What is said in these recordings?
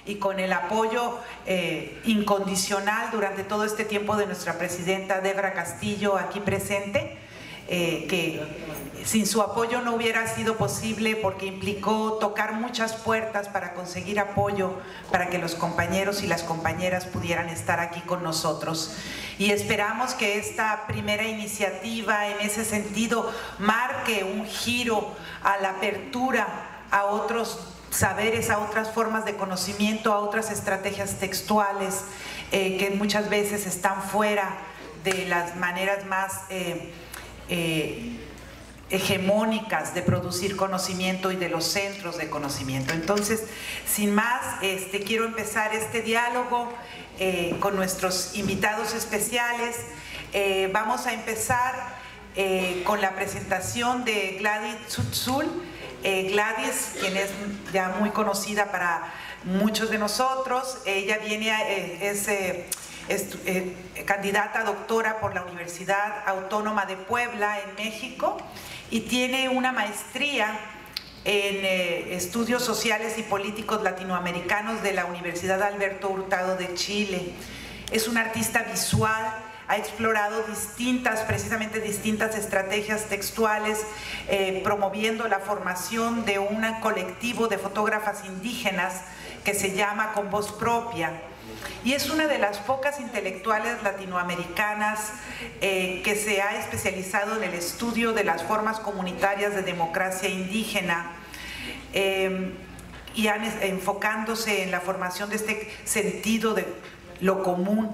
y con el apoyo incondicional durante todo este tiempo de nuestra presidenta Debra Castillo aquí presente, que sin su apoyo no hubiera sido posible porque implicó tocar muchas puertas para conseguir apoyo para que los compañeros y las compañeras pudieran estar aquí con nosotros. Y esperamos que esta primera iniciativa en ese sentido marque un giro a la apertura a otros saberes, a otras formas de conocimiento, a otras estrategias textuales que muchas veces están fuera de las maneras más hegemónicas de producir conocimiento y de los centros de conocimiento. Entonces, sin más, quiero empezar este diálogo con nuestros invitados especiales. Vamos a empezar con la presentación de Gladys Tsutzul. Gladys, quien es ya muy conocida para muchos de nosotros, ella es candidata a doctora por la Universidad Autónoma de Puebla en México y tiene una maestría en estudios sociales y políticos latinoamericanos de la Universidad Alberto Hurtado de Chile. Es una artista visual, ha explorado precisamente distintas estrategias textuales, promoviendo la formación de un colectivo de fotógrafas indígenas que se llama Con Voz Propia. Y es una de las pocas intelectuales latinoamericanas que se ha especializado en el estudio de las formas comunitarias de democracia indígena y enfocándose en la formación de este sentido de lo común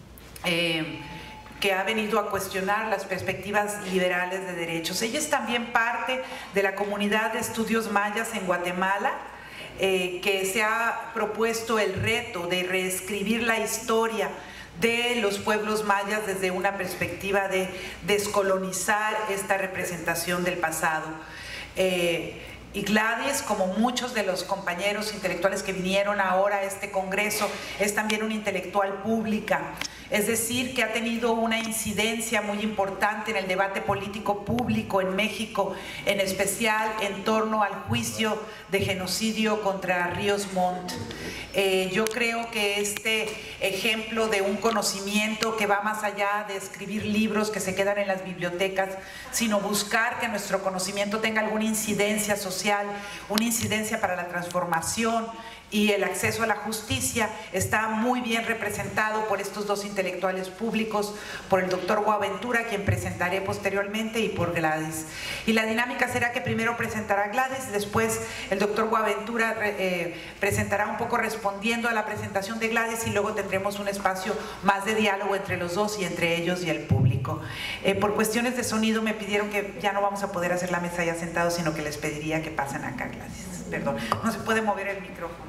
que ha venido a cuestionar las perspectivas liberales de derechos. Ella es también parte de la comunidad de estudios mayas en Guatemala, que se ha propuesto el reto de reescribir la historia de los pueblos mayas desde una perspectiva de descolonizar esta representación del pasado. Y Gladys, como muchos de los compañeros intelectuales que vinieron ahora a este congreso, es también una intelectual pública, es decir, que ha tenido una incidencia muy importante en el debate político público en México, en especial en torno al juicio de genocidio contra Ríos Montt. Yo creo que este ejemplo de un conocimiento que va más allá de escribir libros que se quedan en las bibliotecas, sino buscar que nuestro conocimiento tenga alguna incidencia social, una incidencia para la transformación y el acceso a la justicia, está muy bien representado por estos dos intelectuales públicos, por el doctor Boaventura, quien presentaré posteriormente, y por Gladys. Y la dinámica será que primero presentará Gladys, después el doctor Boaventura presentará un poco respondiendo a la presentación de Gladys, y luego tendremos un espacio más de diálogo entre los dos y entre ellos y el público. Por cuestiones de sonido me pidieron que ya no vamos a poder hacer la mesa ya sentados, sino que les pediría que pasen acá, Gladys. Perdón, no se puede mover el micrófono.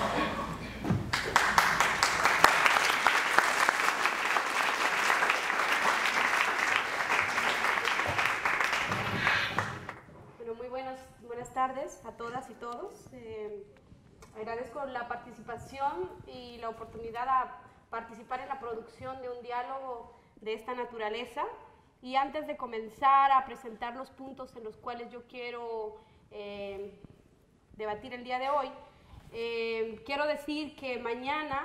Bueno, muy buenas tardes a todas y todos. Agradezco la participación y la oportunidad a participar en la producción de un diálogo de esta naturaleza. Y antes de comenzar a presentar los puntos en los cuales yo quiero debatir el día de hoy, quiero decir que mañana,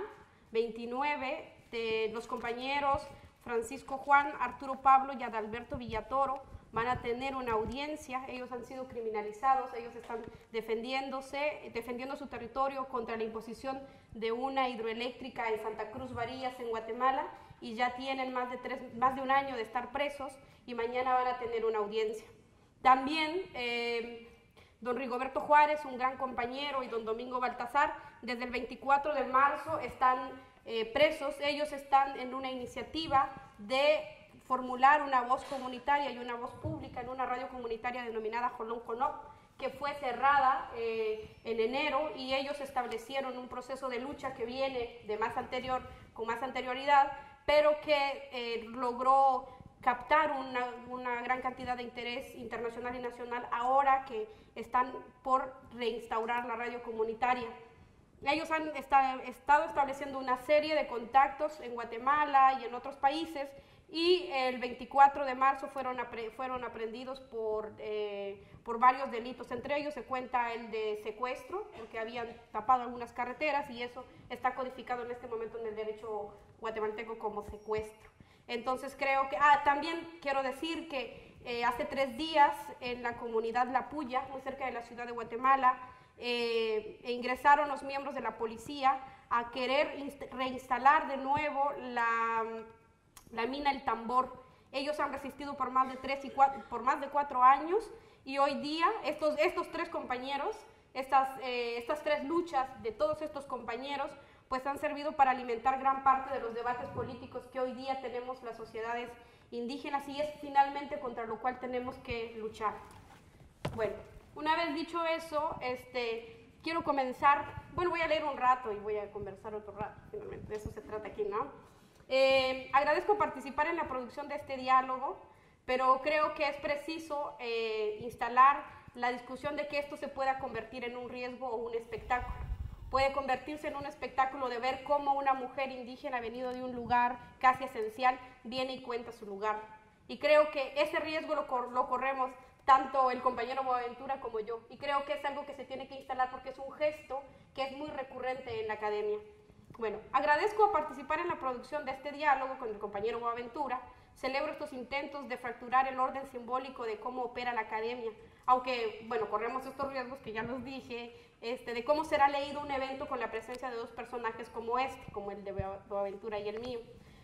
29, los compañeros Francisco Juan, Arturo Pablo y Adalberto Villatoro van a tener una audiencia. Ellos han sido criminalizados, ellos están defendiendo su territorio contra la imposición de una hidroeléctrica en Santa Cruz Varillas, en Guatemala, y ya tienen más de un año de estar presos, y mañana van a tener una audiencia. También don Rigoberto Juárez, un gran compañero, y don Domingo Baltazar, desde el 24 de marzo están presos. Ellos están en una iniciativa de formular una voz comunitaria y una voz pública en una radio comunitaria denominada Jolón Conop, que fue cerrada en enero, y ellos establecieron un proceso de lucha que viene con más anterioridad, pero que logró captar una gran cantidad de interés internacional y nacional ahora que están por reinstaurar la radio comunitaria. Ellos han estado estableciendo una serie de contactos en Guatemala y en otros países, y el 24 de marzo fueron aprehendidos por varios delitos. Entre ellos se cuenta el de secuestro, porque habían tapado algunas carreteras y eso está codificado en este momento en el derecho guatemalteco como secuestro. Entonces creo que, también quiero decir que hace 3 días en la comunidad La Puya, muy cerca de la ciudad de Guatemala, ingresaron los miembros de la policía a querer reinstalar de nuevo la mina El Tambor. Ellos han resistido por más de 4 años y hoy día estos 3 compañeros, estas 3 luchas de todos estos compañeros, pues han servido para alimentar gran parte de los debates políticos que hoy día tenemos las sociedades indígenas y es finalmente contra lo cual tenemos que luchar. Bueno, una vez dicho eso, quiero comenzar, bueno, voy a leer un rato y voy a conversar otro rato, finalmente, de eso se trata aquí, ¿no? Agradezco participar en la producción de este diálogo, pero creo que es preciso instalar la discusión de que esto se pueda convertir en un riesgo o un espectáculo. Puede convertirse en un espectáculo de ver cómo una mujer indígena venido de un lugar casi esencial viene y cuenta su lugar. Y creo que ese riesgo lo corremos tanto el compañero Boaventura como yo. Y creo que es algo que se tiene que instalar porque es un gesto que es muy recurrente en la academia. Bueno, agradezco participar en la producción de este diálogo con el compañero Boaventura. Celebro estos intentos de fracturar el orden simbólico de cómo opera la academia, aunque, bueno, corremos estos riesgos que ya los dije, de cómo será leído un evento con la presencia de 2 personajes como como el de Boaventura y el mío.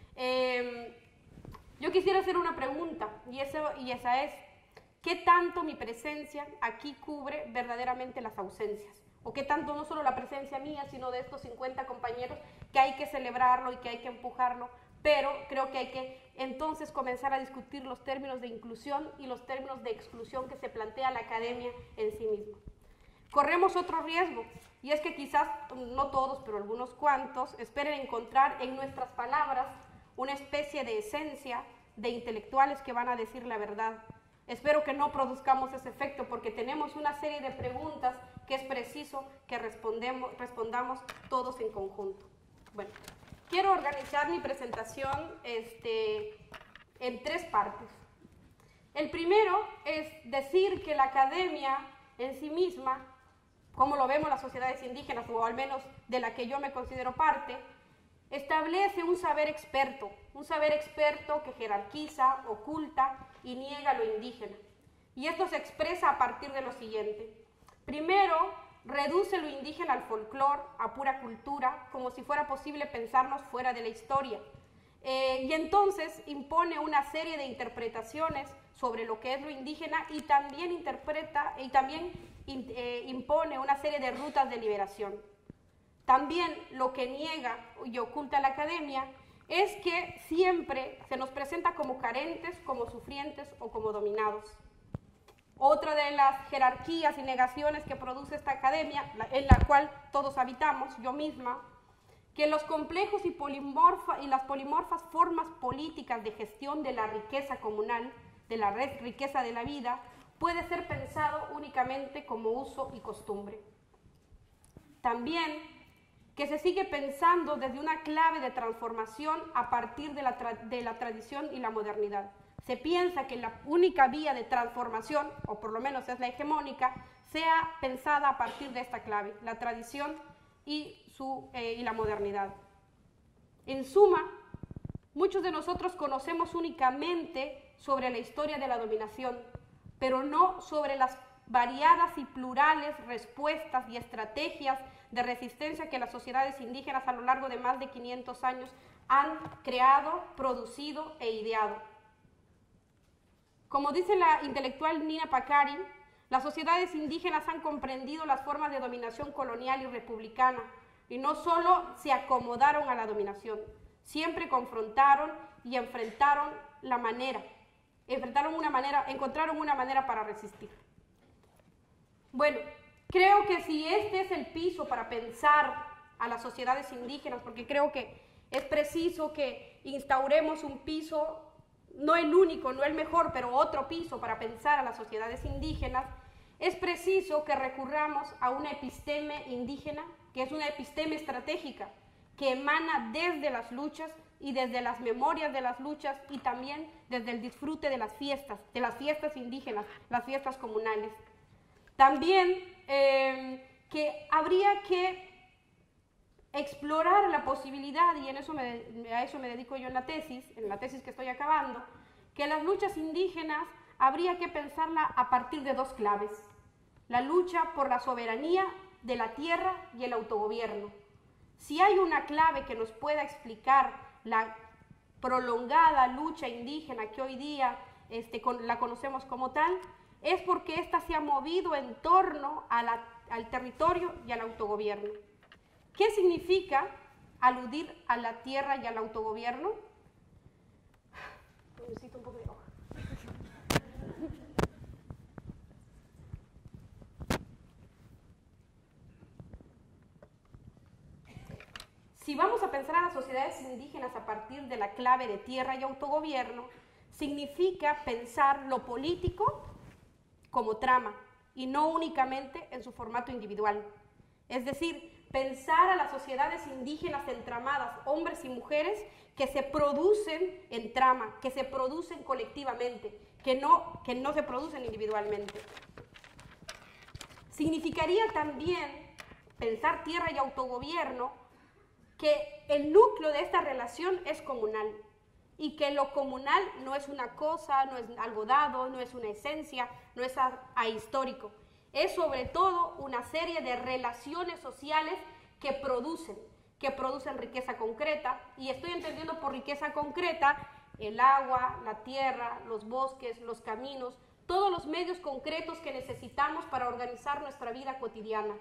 Yo quisiera hacer una pregunta, y esa es, ¿qué tanto mi presencia aquí cubre verdaderamente las ausencias? O qué tanto no solo la presencia mía, sino de estos 50 compañeros, que hay que celebrarlo y que hay que empujarlo, pero creo que hay que entonces comenzar a discutir los términos de inclusión y los términos de exclusión que se plantea la academia en sí misma. Corremos otro riesgo, y es que quizás, no todos, pero algunos cuantos, esperen encontrar en nuestras palabras una especie de esencia de intelectuales que van a decir la verdad. Espero que no produzcamos ese efecto, porque tenemos una serie de preguntas que es preciso que respondamos todos en conjunto. Bueno, quiero organizar mi presentación en 3 partes. El primero es decir que la academia en sí misma, como lo vemos las sociedades indígenas, o al menos de la que yo me considero parte, establece un saber experto que jerarquiza, oculta y niega lo indígena. Y esto se expresa a partir de lo siguiente. Primero, reduce lo indígena al folclore, a pura cultura, como si fuera posible pensarnos fuera de la historia. Y entonces impone una serie de interpretaciones sobre lo que es lo indígena y también impone una serie de rutas de liberación. También lo que niega y oculta la academia es que siempre se nos presenta como carentes, como sufrientes o como dominados. Otra de las jerarquías y negaciones que produce esta academia, en la cual todos habitamos, yo misma, que los complejos y las polimorfas formas políticas de gestión de la riqueza comunal, de la riqueza de la vida, puede ser pensado únicamente como uso y costumbre. También que se sigue pensando desde una clave de transformación a partir de la tradición y la modernidad. Se piensa que la única vía de transformación, o por lo menos es la hegemónica, sea pensada a partir de esta clave, la tradición y la modernidad. En suma, muchos de nosotros conocemos únicamente sobre la historia de la dominación, pero no sobre las variadas y plurales respuestas y estrategias de resistencia que las sociedades indígenas a lo largo de más de 500 años han creado, producido e ideado. Como dice la intelectual Nina Pacari, las sociedades indígenas han comprendido las formas de dominación colonial y republicana y no solo se acomodaron a la dominación, siempre confrontaron y encontraron una manera para resistir. Bueno, creo que si este es el piso para pensar a las sociedades indígenas, porque creo que es preciso que instauremos un piso, no el único, no el mejor, pero otro piso para pensar a las sociedades indígenas, es preciso que recurramos a una episteme indígena, que es una episteme estratégica, que emana desde las luchas y desde las memorias de las luchas y también desde el disfrute de las fiestas indígenas, las fiestas comunales. También que habría que explorar la posibilidad, y a eso me dedico yo en la tesis que estoy acabando, que las luchas indígenas habría que pensarla a partir de dos claves: la lucha por la soberanía de la tierra y el autogobierno. Si hay una clave que nos pueda explicar la prolongada lucha indígena que hoy día la conocemos como tal, es porque ésta se ha movido en torno al territorio y al autogobierno. ¿Qué significa aludir a la tierra y al autogobierno? Necesito un poco de hoja. Si vamos a pensar a las sociedades indígenas a partir de la clave de tierra y autogobierno, significa pensar lo político como trama y no únicamente en su formato individual. Es decir, pensar a las sociedades indígenas entramadas, hombres y mujeres, que se producen en trama, que se producen colectivamente, que no se producen individualmente. Significaría también pensar tierra y autogobierno que el núcleo de esta relación es comunal y que lo comunal no es una cosa, no es algo dado, no es una esencia, no es ahistórico. Es sobre todo una serie de relaciones sociales que producen riqueza concreta, y estoy entendiendo por riqueza concreta el agua, la tierra, los bosques, los caminos, todos los medios concretos que necesitamos para organizar nuestra vida cotidiana.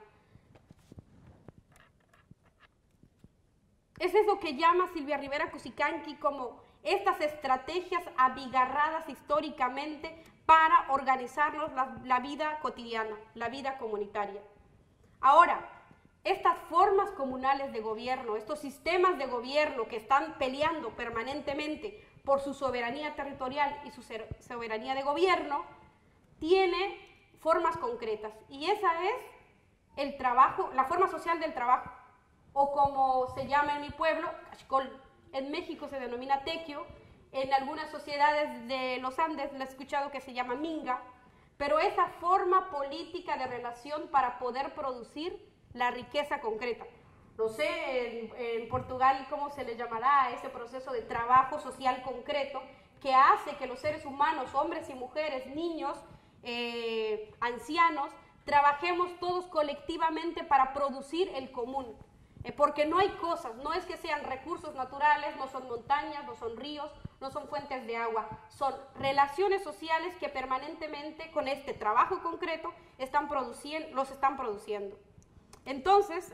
Es eso que llama Silvia Rivera Cusicanqui como estas estrategias abigarradas históricamente para organizarnos la vida cotidiana, la vida comunitaria. Ahora, estas formas comunales de gobierno, estos sistemas de gobierno que están peleando permanentemente por su soberanía territorial y su soberanía de gobierno, tiene formas concretas, y esa es el trabajo, la forma social del trabajo, o como se llama en mi pueblo, Cachcol. En México se denomina tequio, en algunas sociedades de los Andes le he escuchado que se llama minga, pero esa forma política de relación para poder producir la riqueza concreta. No sé en Portugal cómo se le llamará a ese proceso de trabajo social concreto que hace que los seres humanos, hombres y mujeres, niños, ancianos, trabajemos todos colectivamente para producir el común. Porque no hay cosas, no es que sean recursos naturales, no son montañas, no son ríos, no son fuentes de agua, son relaciones sociales que permanentemente con este trabajo concreto los están produciendo. Entonces,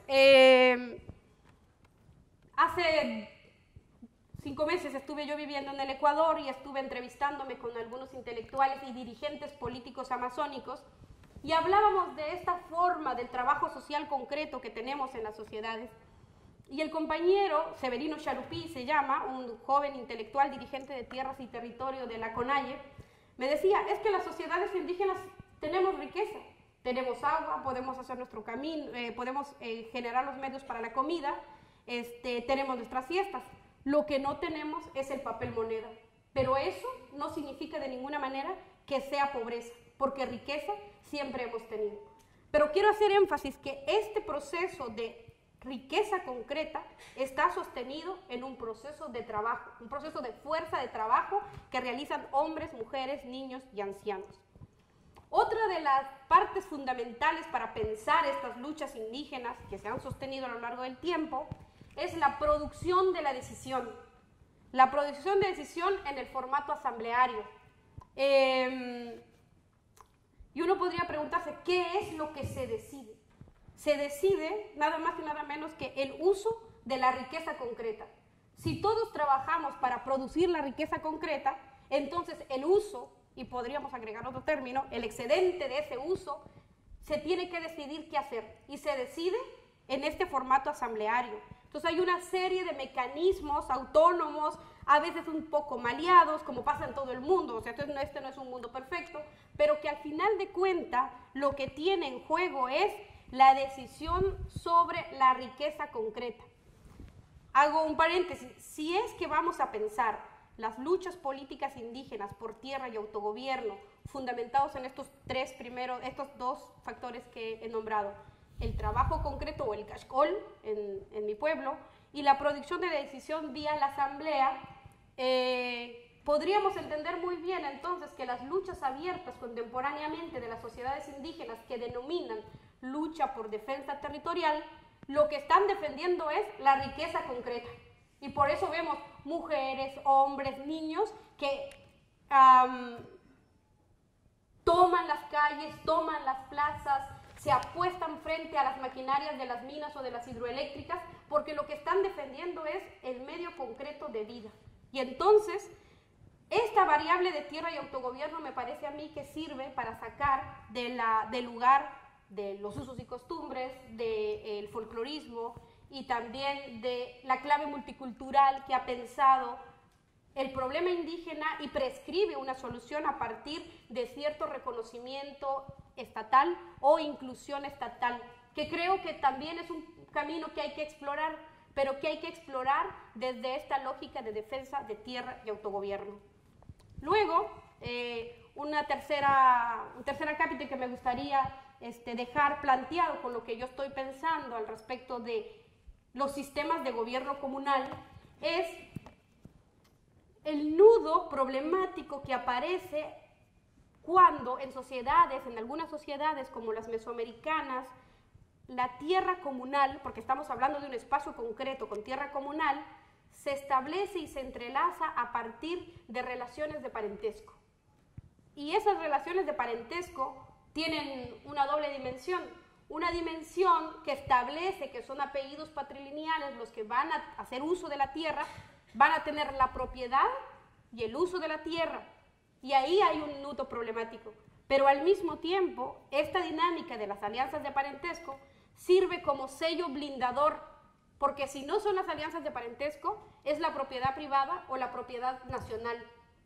hace 5 meses estuve yo viviendo en el Ecuador y estuve entrevistándome con algunos intelectuales y dirigentes políticos amazónicos, y hablábamos de esta forma del trabajo social concreto que tenemos en las sociedades. Y el compañero Severino Charupí se llama, un joven intelectual dirigente de tierras y territorio de la CONAIE, me decía, es que las sociedades indígenas tenemos riqueza, tenemos agua, podemos hacer nuestro camino, podemos generar los medios para la comida, tenemos nuestras fiestas. Lo que no tenemos es el papel moneda, pero eso no significa de ninguna manera que sea pobreza, porque riqueza siempre hemos tenido. Pero quiero hacer énfasis que este proceso de riqueza concreta está sostenido en un proceso de trabajo, un proceso de fuerza de trabajo que realizan hombres, mujeres, niños y ancianos. Otra de las partes fundamentales para pensar estas luchas indígenas que se han sostenido a lo largo del tiempo es la producción de la decisión. La producción de decisión en el formato asambleario. Y uno podría preguntarse, ¿qué es lo que se decide? Se decide nada más y nada menos que el uso de la riqueza concreta. Si todos trabajamos para producir la riqueza concreta, entonces el uso, y podríamos agregar otro término, el excedente de ese uso, se tiene que decidir qué hacer, y se decide en este formato asambleario. Entonces hay una serie de mecanismos autónomos, a veces un poco maleados, como pasa en todo el mundo, o sea, este no es un mundo perfecto, pero que al final de cuentas lo que tiene en juego es la decisión sobre la riqueza concreta. hago un paréntesis, si es que vamos a pensar las luchas políticas indígenas por tierra y autogobierno, fundamentados en estos dos factores que he nombrado, el trabajo concreto o el cashcol en mi pueblo y la producción de decisión vía la asamblea, podríamos entender muy bien entonces que las luchas abiertas contemporáneamente de las sociedades indígenas que denominan lucha por defensa territorial, lo que están defendiendo es la riqueza concreta. Y por eso vemos mujeres, hombres, niños que toman las calles, toman las plazas, se apuestan frente a las maquinarias de las minas o de las hidroeléctricas, porque lo que están defendiendo es el medio concreto de vida. Y entonces, esta variable de tierra y autogobierno me parece a mí que sirve para sacar del lugar de los usos y costumbres, del folclorismo y también de la clave multicultural que ha pensado el problema indígena y prescribe una solución a partir de cierto reconocimiento estatal o inclusión estatal, que creo que también es un camino que hay que explorar, pero que hay que explorar desde esta lógica de defensa de tierra y autogobierno. Luego, un tercer acápite que me gustaría dejar planteado con lo que yo estoy pensando al respecto de los sistemas de gobierno comunal es el nudo problemático que aparece cuando en algunas sociedades como las mesoamericanas, la tierra comunal, porque estamos hablando de un espacio concreto con tierra comunal, se establece y se entrelaza a partir de relaciones de parentesco. Y esas relaciones de parentesco tienen una doble dimensión. Una dimensión que establece que son apellidos patrilineales los que van a hacer uso de la tierra, van a tener la propiedad y el uso de la tierra. Y ahí hay un nudo problemático. Pero al mismo tiempo, esta dinámica de las alianzas de parentesco sirve como sello blindador, porque si no son las alianzas de parentesco, es la propiedad privada o la propiedad nacional.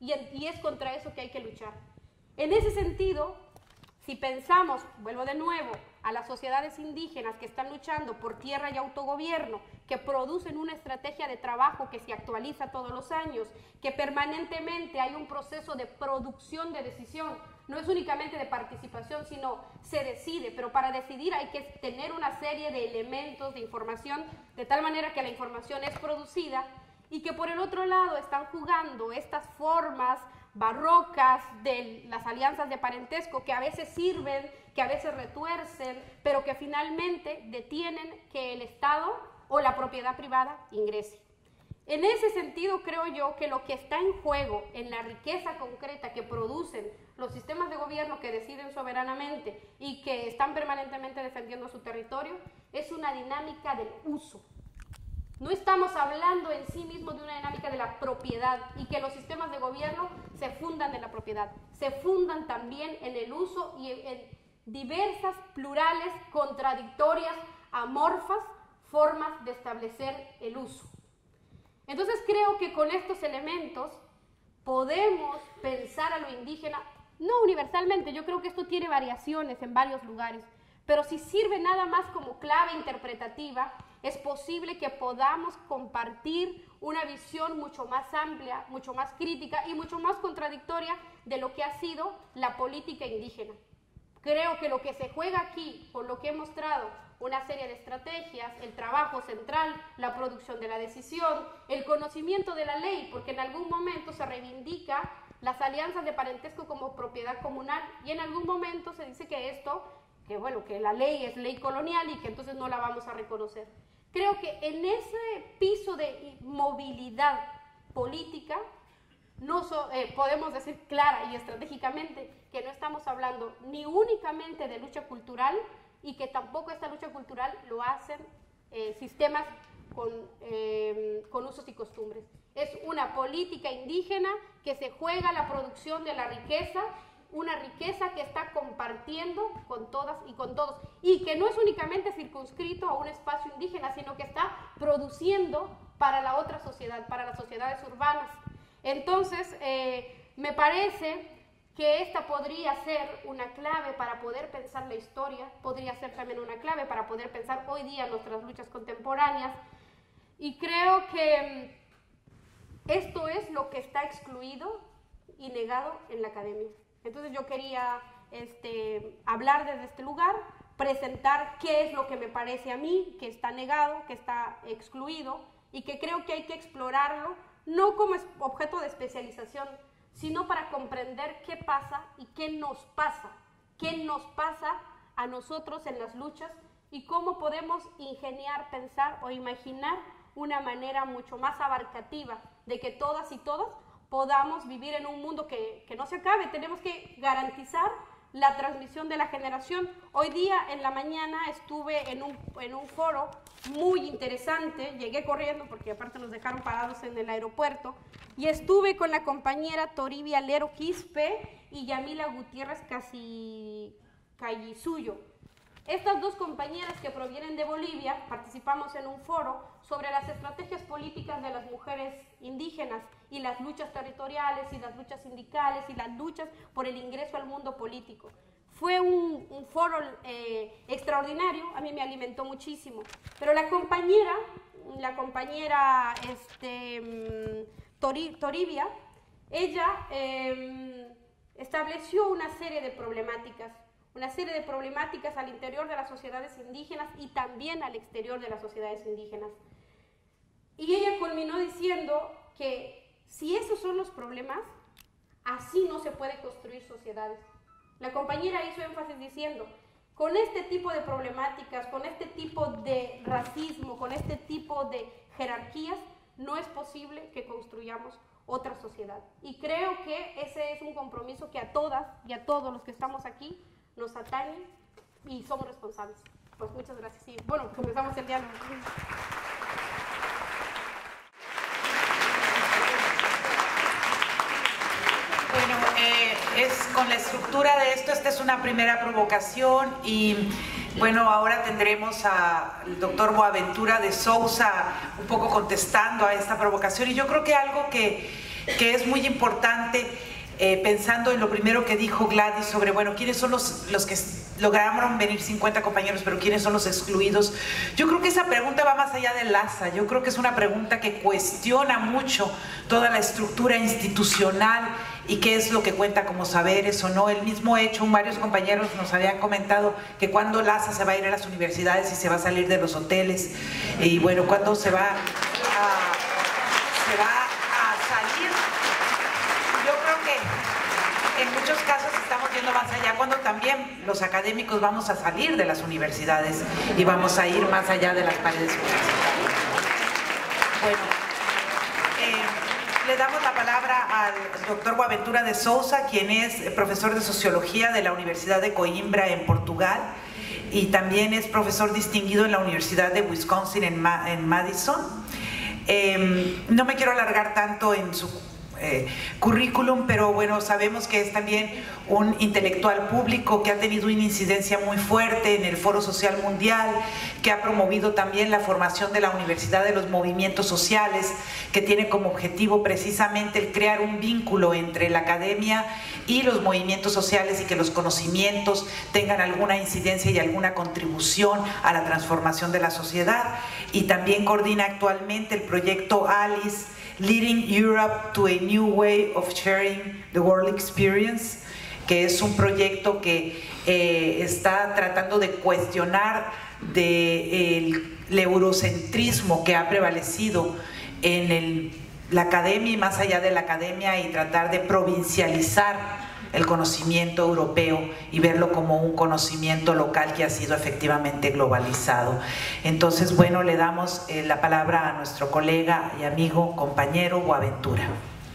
Y es contra eso que hay que luchar. En ese sentido, si pensamos, vuelvo de nuevo, a las sociedades indígenas que están luchando por tierra y autogobierno, que producen una estrategia de trabajo que se actualiza todos los años, que permanentemente hay un proceso de producción de decisión, no es únicamente de participación, sino se decide, pero para decidir hay que tener una serie de elementos de información, de tal manera que la información es producida y que por el otro lado están jugando estas formas barrocas de las alianzas de parentesco que a veces sirven, que a veces retuercen, pero que finalmente detienen que el Estado o la propiedad privada ingrese. En ese sentido creo yo que lo que está en juego en la riqueza concreta que producen los sistemas de gobierno que deciden soberanamente y que están permanentemente defendiendo su territorio es una dinámica del uso. No estamos hablando en sí mismo de una dinámica de la propiedad y que los sistemas de gobierno se fundan en la propiedad, se fundan también en el uso y en diversas, plurales, contradictorias, amorfas formas de establecer el uso. Entonces creo que con estos elementos podemos pensar a lo indígena, no universalmente, yo creo que esto tiene variaciones en varios lugares, pero si sirve nada más como clave interpretativa, es posible que podamos compartir una visión mucho más amplia, mucho más crítica y mucho más contradictoria de lo que ha sido la política indígena. Creo que lo que se juega aquí, por lo que he mostrado, una serie de estrategias, el trabajo central, la producción de la decisión, el conocimiento de la ley, porque en algún momento se reivindica las alianzas de parentesco como propiedad comunal y en algún momento se dice que esto, que la ley es ley colonial y que entonces no la vamos a reconocer. Creo que en ese piso de movilidad política podemos decir clara y estratégicamente que no estamos hablando ni únicamente de lucha cultural y que tampoco esta lucha cultural lo hacen sistemas con usos y costumbres. Es una política indígena que se juega la producción de la riqueza, una riqueza que está compartiendo con todas y con todos y que no es únicamente circunscrito a un espacio indígena, sino que está produciendo para la otra sociedad, para las sociedades urbanas. Entonces, me parece que esta podría ser una clave para poder pensar la historia, podría ser también una clave para poder pensar hoy día nuestras luchas contemporáneas. Y creo que esto es lo que está excluido y negado en la academia. Entonces yo quería hablar desde este lugar, presentar qué es lo que me parece a mí, que está negado, que está excluido y que creo que hay que explorarlo, no como objeto de especialización, sino para comprender qué pasa y qué nos pasa a nosotros en las luchas y cómo podemos ingeniar, pensar o imaginar una manera mucho más abarcativa de que todas y todos podamos vivir en un mundo que no se acabe. Tenemos que garantizar la transmisión de la generación. Hoy día en la mañana estuve en un foro muy interesante, llegué corriendo porque aparte nos dejaron parados en el aeropuerto, y estuve con la compañera Toribia Lero Quispe y Yamila Gutiérrez Cayisuyo. Estas dos compañeras que provienen de Bolivia participamos en un foro sobre las estrategias políticas de las mujeres indígenas y las luchas territoriales y las luchas sindicales y las luchas por el ingreso al mundo político. Fue un foro extraordinario, a mí me alimentó muchísimo. Pero la compañera Toribia, ella estableció una serie de problemáticas al interior de las sociedades indígenas y también al exterior de las sociedades indígenas. Y ella culminó diciendo que si esos son los problemas, así no se puede construir sociedades. La compañera hizo énfasis diciendo, con este tipo de problemáticas, con este tipo de racismo, con este tipo de jerarquías, no es posible que construyamos otra sociedad. Y creo que ese es un compromiso que a todas y a todos los que estamos aquí nos atañe y somos responsables. Pues muchas gracias. Y bueno, comenzamos el diálogo. Bueno, es con la estructura de esto, esta es una primera provocación y bueno, ahora tendremos al doctor Boaventura de Sousa un poco contestando a esta provocación y yo creo que algo que es muy importante, pensando en lo primero que dijo Gladys sobre, bueno, ¿quiénes son los que lograron venir 50 compañeros, pero quiénes son los excluidos? Yo creo que esa pregunta va más allá de LASA, yo creo que es una pregunta que cuestiona mucho toda la estructura institucional y qué es lo que cuenta como saberes o no. El mismo hecho, varios compañeros nos habían comentado que cuando LASA se va a ir a las universidades y se va a salir de los hoteles, y bueno, cuando se va a salir. Yo creo que en muchos casos estamos yendo más allá, cuando también los académicos vamos a salir de las universidades y vamos a ir más allá de las paredes universitarias. Bueno, le damos la palabra al doctor Boaventura de Sousa, quien es profesor de Sociología de la Universidad de Coimbra en Portugal y también es profesor distinguido en la Universidad de Wisconsin en Madison. No me quiero alargar tanto en su currículum, pero bueno, sabemos que es también un intelectual público que ha tenido una incidencia muy fuerte en el Foro Social Mundial, que ha promovido también la formación de la Universidad de los Movimientos Sociales, que tiene como objetivo precisamente el crear un vínculo entre la academia y los movimientos sociales y que los conocimientos tengan alguna incidencia y alguna contribución a la transformación de la sociedad. Y también coordina actualmente el proyecto ALICE, Leading Europe to a New Way of Sharing the World Experience, que es un proyecto que está tratando de cuestionar el eurocentrismo que ha prevalecido en la academia y más allá de la academia, y tratar de provincializar el conocimiento europeo y verlo como un conocimiento local que ha sido efectivamente globalizado. Entonces, bueno, le damos la palabra a nuestro colega y amigo, compañero Boaventura.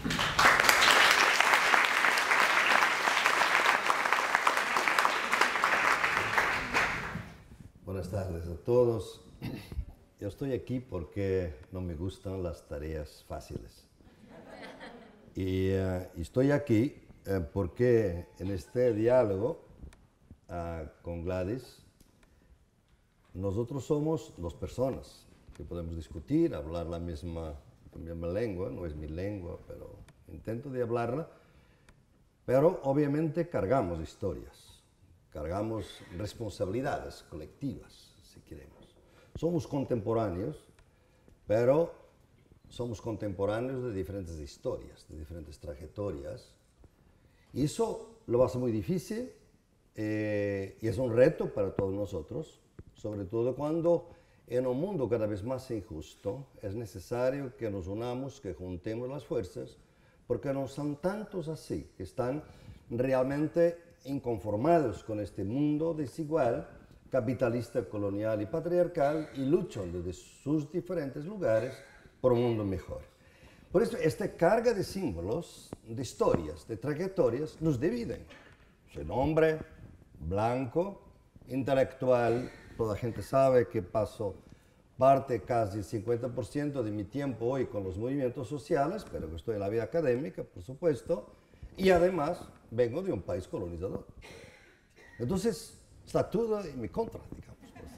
Buenas tardes a todos. Yo estoy aquí porque no me gustan las tareas fáciles. Y estoy aquí porque en este diálogo con Gladys, nosotros somos dos personas que podemos discutir, hablar la misma lengua, no es mi lengua, pero intento de hablarla, pero obviamente cargamos historias, cargamos responsabilidades colectivas, si queremos. Somos contemporáneos pero somos contemporáneos de diferentes historias, de diferentes trayectorias. Y eso lo hace muy difícil y es un reto para todos nosotros, sobre todo cuando en un mundo cada vez más injusto es necesario que nos unamos, que juntemos las fuerzas, porque no son tantos así, que están realmente inconformados con este mundo desigual, capitalista, colonial y patriarcal, y luchan desde sus diferentes lugares por un mundo mejor. Por eso, esta carga de símbolos, de historias, de trayectorias, nos dividen. Soy hombre, blanco, intelectual, toda la gente sabe que paso parte casi el 50% de mi tiempo hoy con los movimientos sociales, pero que estoy en la vida académica, por supuesto, y además vengo de un país colonizador. Entonces, está todo en mi contra, digamos.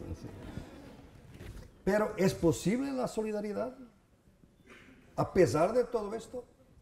Pero ¿es posible la solidaridad? A pesar de todo esto,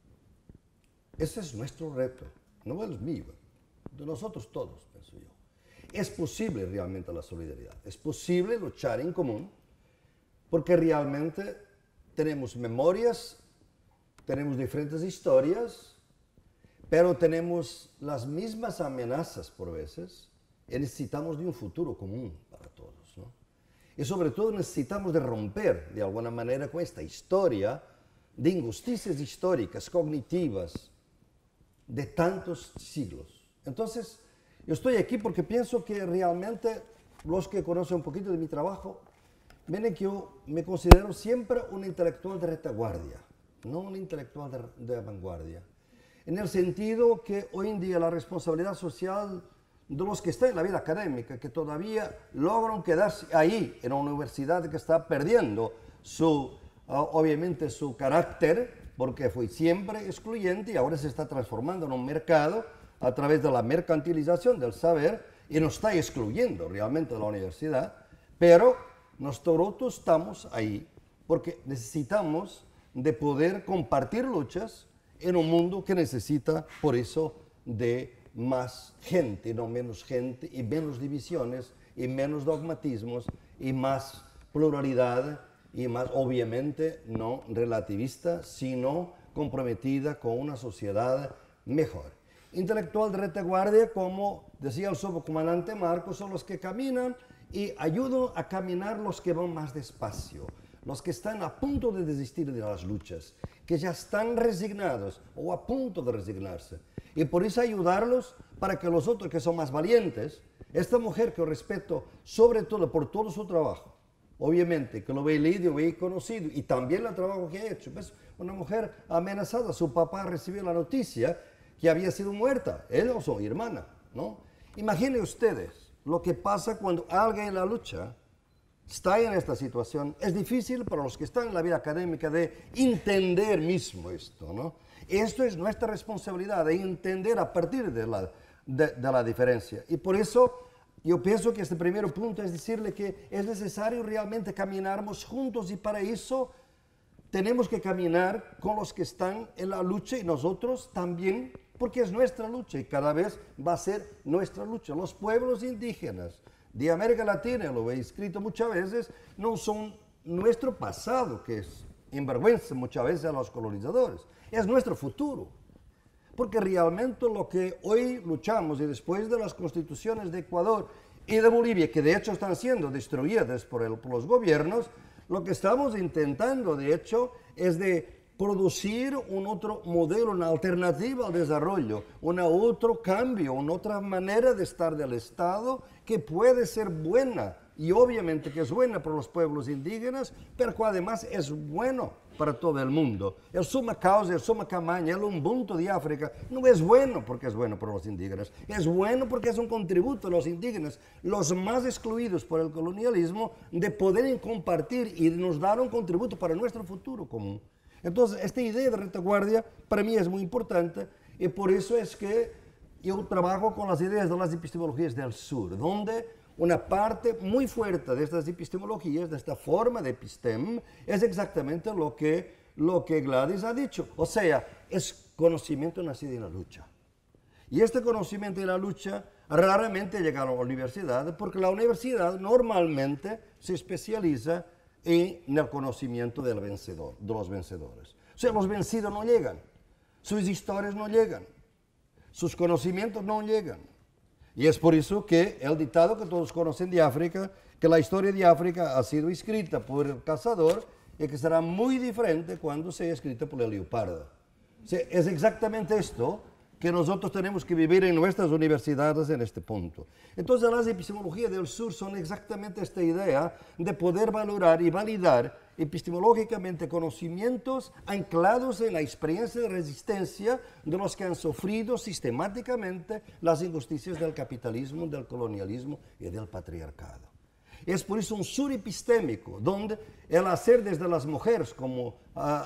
ese es nuestro reto, no es mío, de nosotros todos, pienso yo. Es posible realmente la solidaridad, es posible luchar en común, porque realmente tenemos memorias, tenemos diferentes historias, pero tenemos las mismas amenazas por veces y necesitamos de un futuro común para todos, ¿no? Y sobre todo necesitamos de romper de alguna manera con esta historia de injusticias históricas, cognitivas, de tantos siglos. Entonces, yo estoy aquí porque pienso que realmente los que conocen un poquito de mi trabajo, ven que yo me considero siempre un intelectual de retaguardia, no un intelectual de vanguardia. En el sentido que hoy en día la responsabilidad social de los que están en la vida académica, que todavía logran quedarse ahí, en una universidad que está perdiendo obviamente su carácter, porque fue siempre excluyente y ahora se está transformando en un mercado a través de la mercantilización del saber y nos está excluyendo realmente de la universidad, pero nosotros estamos ahí porque necesitamos de poder compartir luchas en un mundo que necesita, por eso, de más gente, no menos gente, y menos divisiones, y menos dogmatismos, y más pluralidad, y más, obviamente, no relativista, sino comprometida con una sociedad mejor. Intelectual de retaguardia, como decía el subcomandante Marcos, son los que caminan y ayudan a caminar los que van más despacio, los que están a punto de desistir de las luchas, que ya están resignados o a punto de resignarse. Y por eso ayudarlos para que los otros que son más valientes, esta mujer que yo respeto sobre todo por todo su trabajo, obviamente, que lo he leído, lo he conocido, y también el trabajo que ha hecho. ¿Ves? Una mujer amenazada, su papá recibió la noticia que había sido muerta, él o su hermana, ¿no? Imaginen ustedes lo que pasa cuando alguien en la lucha está en esta situación. Es difícil para los que están en la vida académica de entender mismo esto, ¿no? Esto es nuestra responsabilidad, de entender a partir de la diferencia. Y por eso yo pienso que este primer punto es decirle que es necesario realmente caminarmos juntos y para eso tenemos que caminar con los que están en la lucha y nosotros también, porque es nuestra lucha y cada vez va a ser nuestra lucha. Los pueblos indígenas de América Latina, lo he escrito muchas veces, no son nuestro pasado, que es envergüenza muchas veces a los colonizadores, es nuestro futuro. Porque realmente lo que hoy luchamos y después de las constituciones de Ecuador y de Bolivia, que de hecho están siendo destruidas por los gobiernos, lo que estamos intentando de hecho es de producir un otro modelo, una alternativa al desarrollo, un otro cambio, una otra manera de estar del Estado que puede ser buena y obviamente que es buena para los pueblos indígenas, pero que además es bueno para todo el mundo. El suma causa, el suma camaña, el Ubuntu de África no es bueno porque es bueno para los indígenas, es bueno porque es un contributo a los indígenas, los más excluidos por el colonialismo, de poder compartir y nos dar un contributo para nuestro futuro común. Entonces, esta idea de retaguardia para mí es muy importante y por eso es que yo trabajo con las ideas de las epistemologías del sur, donde una parte muy fuerte de estas epistemologías, de esta forma de epistem, es exactamente lo que Gladys ha dicho. O sea, es conocimiento nacido en la lucha. Y este conocimiento en la lucha raramente llega a la universidad, porque la universidad normalmente se especializa en el conocimiento del vencedor, de los vencedores. O sea, los vencidos no llegan, sus historias no llegan, sus conocimientos no llegan. Y es por eso que el dictado que todos conocen de África, que la historia de África ha sido escrita por el cazador y que será muy diferente cuando sea escrita por el leopardo. O sea, es exactamente esto que nosotros tenemos que vivir en nuestras universidades en este punto. Entonces las epistemologías del sur son exactamente esta idea de poder valorar y validar epistemológicamente conocimientos anclados en la experiencia de resistencia de los que han sufrido sistemáticamente las injusticias del capitalismo, del colonialismo y del patriarcado. Es por eso un sur epistémico, donde el hacer desde las mujeres, como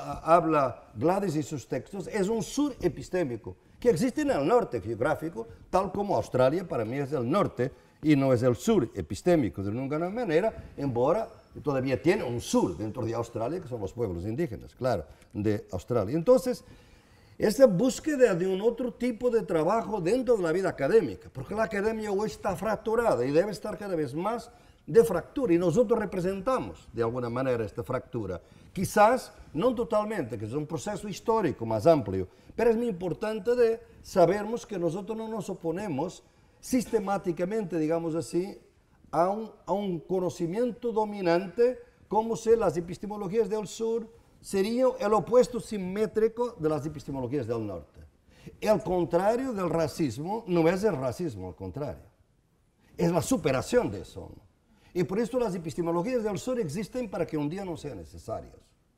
habla Gladys en sus textos, es un sur epistémico que existe en el norte geográfico, tal como Australia para mí es el norte y no es el sur epistémico de ninguna manera, embora todavía tiene un sur dentro de Australia, que son los pueblos indígenas, claro, de Australia. Entonces, esta búsqueda de un otro tipo de trabajo dentro de la vida académica, porque la academia hoy está fracturada y debe estar cada vez más de fractura, y nosotros representamos de alguna manera esta fractura. Quizás no totalmente, que es un proceso histórico más amplio, pero es muy importante de sabermos que nosotros no nos oponemos sistemáticamente, digamos así, a un conocimiento dominante, como si las epistemologías del sur serían el opuesto simétrico de las epistemologías del norte. El contrario del racismo no es el racismo, al contrario, es la superación de eso. Y por eso las epistemologías del sur existen para que un día no sean necesarias.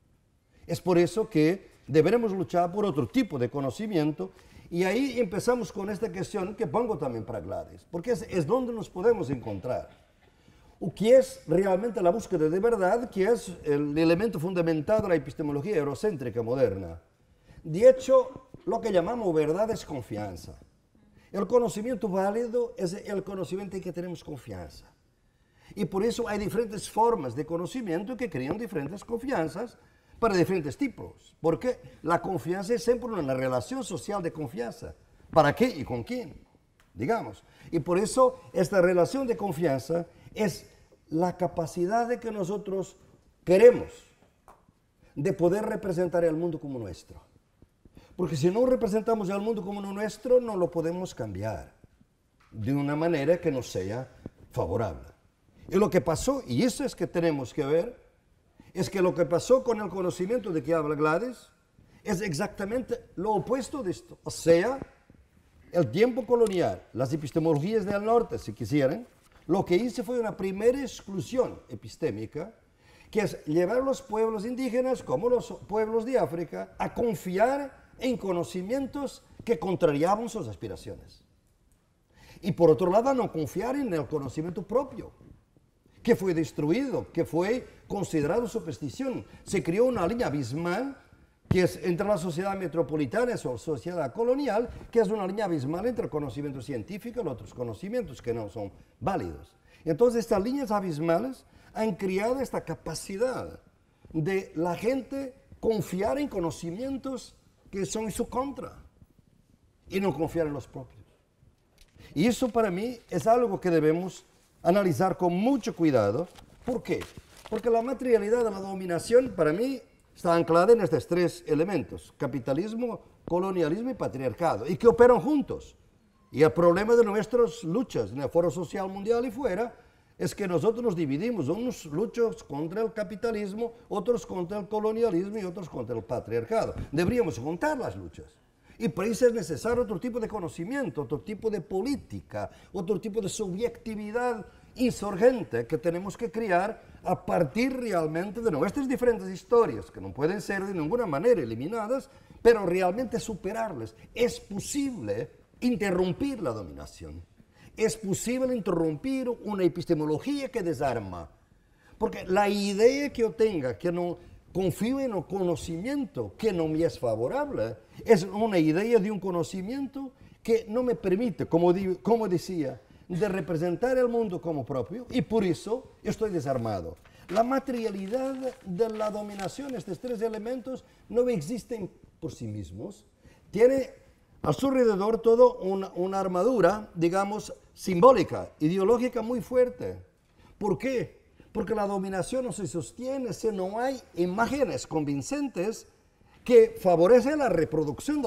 Es por eso que deberemos luchar por otro tipo de conocimiento, y ahí empezamos con esta cuestión que pongo también para Gladys, porque es donde nos podemos encontrar. O que es realmente la búsqueda de verdad, que es el elemento fundamental de la epistemología eurocéntrica moderna. De hecho, lo que llamamos verdad es confianza. El conocimiento válido es el conocimiento en que tenemos confianza. Y por eso hay diferentes formas de conocimiento que crean diferentes confianzas para diferentes tipos. Porque la confianza es siempre una relación social de confianza. ¿Para qué y con quién? Digamos. Y por eso esta relación de confianza es la capacidad de que nosotros queremos de poder representar el mundo como nuestro. Porque si no representamos el mundo como nuestro, no lo podemos cambiar de una manera que nos sea favorable. Y lo que pasó, y eso es que tenemos que ver, es que lo que pasó con el conocimiento de que habla Gladys es exactamente lo opuesto de esto. O sea, el tiempo colonial, las epistemologías del norte, si quisieran, lo que hizo fue una primera exclusión epistémica, que es llevar a los pueblos indígenas, como los pueblos de África, a confiar en conocimientos que contrariaban sus aspiraciones. Y por otro lado, a no confiar en el conocimiento propio, que fue destruido, que fue considerado superstición. Se creó una línea abismal, que es entre la sociedad metropolitana y la sociedad colonial, que es una línea abismal entre el conocimiento científico y los otros conocimientos que no son válidos. Entonces, estas líneas abismales han creado esta capacidad de la gente confiar en conocimientos que son en su contra y no confiar en los propios. Y eso para mí es algo que debemos analizar con mucho cuidado. ¿Por qué? Porque la materialidad de la dominación para mí está anclada en estos tres elementos: capitalismo, colonialismo y patriarcado, y que operan juntos. Y el problema de nuestras luchas en el Foro Social Mundial y fuera es que nosotros nos dividimos, unos luchos contra el capitalismo, otros contra el colonialismo y otros contra el patriarcado. Deberíamos juntar las luchas. Y para eso es necesario otro tipo de conocimiento, otro tipo de política, otro tipo de subjetividad insurgente que tenemos que crear a partir realmente de nuestras diferentes historias, que no pueden ser de ninguna manera eliminadas, pero realmente superarlas. Es posible interrumpir la dominación. Es posible interrumpir una epistemología que desarma. Porque la idea que yo tenga, que no confío en un conocimiento que no me es favorable, es una idea de un conocimiento que no me permite, como decía, de representar el mundo como propio, y por eso estoy desarmado. La materialidad de la dominación, estos tres elementos, no existen por sí mismos. Tiene a su alrededor toda una armadura, digamos, simbólica, ideológica muy fuerte. ¿Por qué? Porque la dominación no se sostiene si no hay imágenes convincentes que favorecen la reproducción de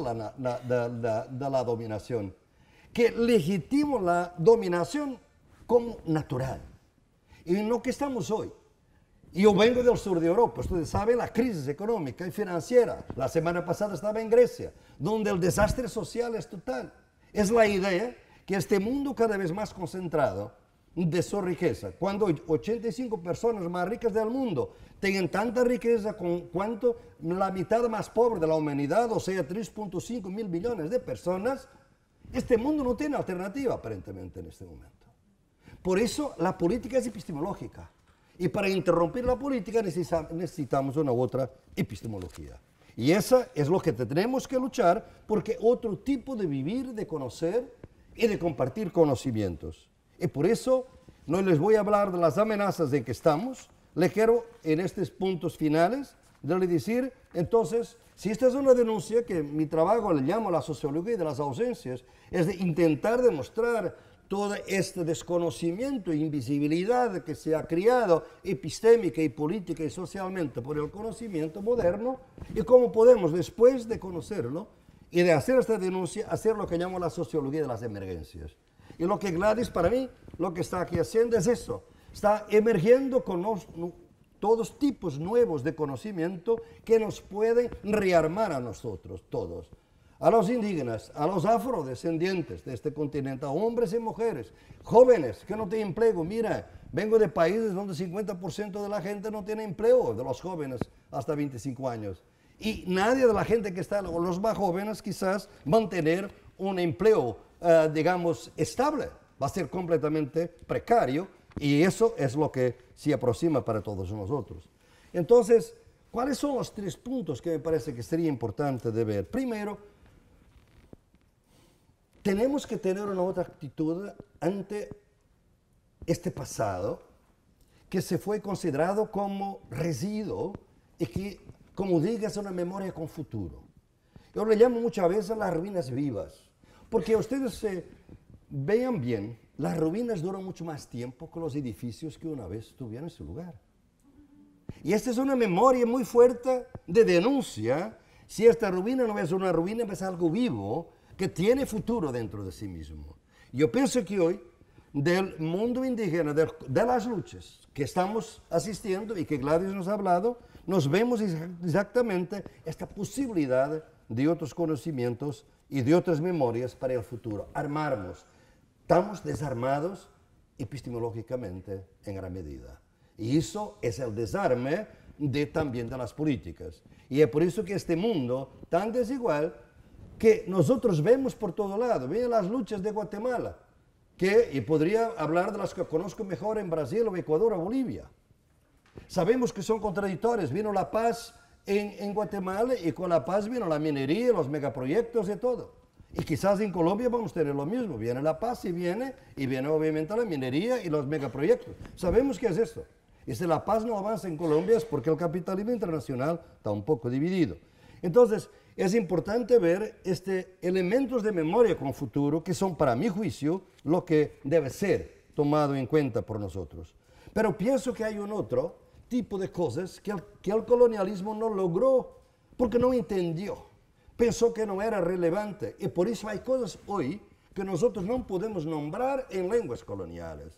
la dominación, que legitiman la dominación como natural. Y en lo que estamos hoy. Yo vengo del sur de Europa, ustedes saben la crisis económica y financiera. La semana pasada estaba en Grecia, donde el desastre social es total. Es la idea que este mundo cada vez más concentrado de su riqueza, cuando 85 personas más ricas del mundo tienen tanta riqueza cuanto la mitad más pobre de la humanidad, o sea, 3.5 mil millones de personas, este mundo no tiene alternativa aparentemente en este momento. Por eso la política es epistemológica. Y para interrumpir la política necesitamos una otra epistemología. Y esa es lo que tenemos que luchar, porque otro tipo de vivir, de conocer y de compartir conocimientos. Y por eso no les voy a hablar de las amenazas en que estamos. Le quiero en estos puntos finales de decir, entonces, si esta es una denuncia que mi trabajo le llamo la sociología de las ausencias, es de intentar demostrar todo este desconocimiento e invisibilidad que se ha creado epistémica y política y socialmente por el conocimiento moderno, y cómo podemos, después de conocerlo y de hacer esta denuncia, hacer lo que llamo la sociología de las emergencias. Y lo que Gladys, para mí, lo que está aquí haciendo es eso. Está emergiendo con todos tipos nuevos de conocimiento que nos pueden rearmar a nosotros todos. A los indígenas, a los afrodescendientes de este continente, a hombres y mujeres, jóvenes que no tienen empleo. Mira, vengo de países donde 50% de la gente no tiene empleo, de los jóvenes hasta 25 años. Y nadie de la gente que está, los más jóvenes quizás, van a tener un empleo, digamos, estable. Va a ser completamente precario, y eso es lo que se aproxima para todos nosotros. Entonces, ¿cuáles son los 3 puntos que me parece que sería importante de ver? Primero, tenemos que tener una otra actitud ante este pasado que se fue considerado como residuo y que, como digo, es una memoria con futuro. Yo le llamo muchas veces las ruinas vivas, porque ustedes vean bien, las ruinas duran mucho más tiempo que los edificios que una vez tuvieron su lugar. Y esta es una memoria muy fuerte de denuncia. Si esta ruina no es una ruina, es algo vivo que tiene futuro dentro de sí mismo. Yo pienso que hoy, del mundo indígena, de las luchas que estamos asistiendo y que Gladys nos ha hablado, nos vemos exactamente esta posibilidad de otros conocimientos y de otras memorias para el futuro. Armarnos. Estamos desarmados epistemológicamente en gran medida. Y eso es el desarme también de las políticas. Y es por eso que este mundo tan desigual que nosotros vemos por todo lado, vean las luchas de Guatemala, y podría hablar de las que conozco mejor en Brasil, o Ecuador, o Bolivia. Sabemos que son contradictorias. Vino la paz en Guatemala, y con la paz vino la minería, los megaproyectos y todo. Y quizás en Colombia vamos a tener lo mismo. Viene la paz y viene obviamente la minería y los megaproyectos. Sabemos que es esto. Y si la paz no avanza en Colombia es porque el capitalismo internacional está un poco dividido. Entonces, es importante ver elementos de memoria con futuro que son, para mi juicio, lo que debe ser tomado en cuenta por nosotros. Pero pienso que hay un otro tipo de cosas que el colonialismo no logró porque no entendió. Pensó que no era relevante. Y por eso hay cosas hoy que nosotros no podemos nombrar en lenguas coloniales.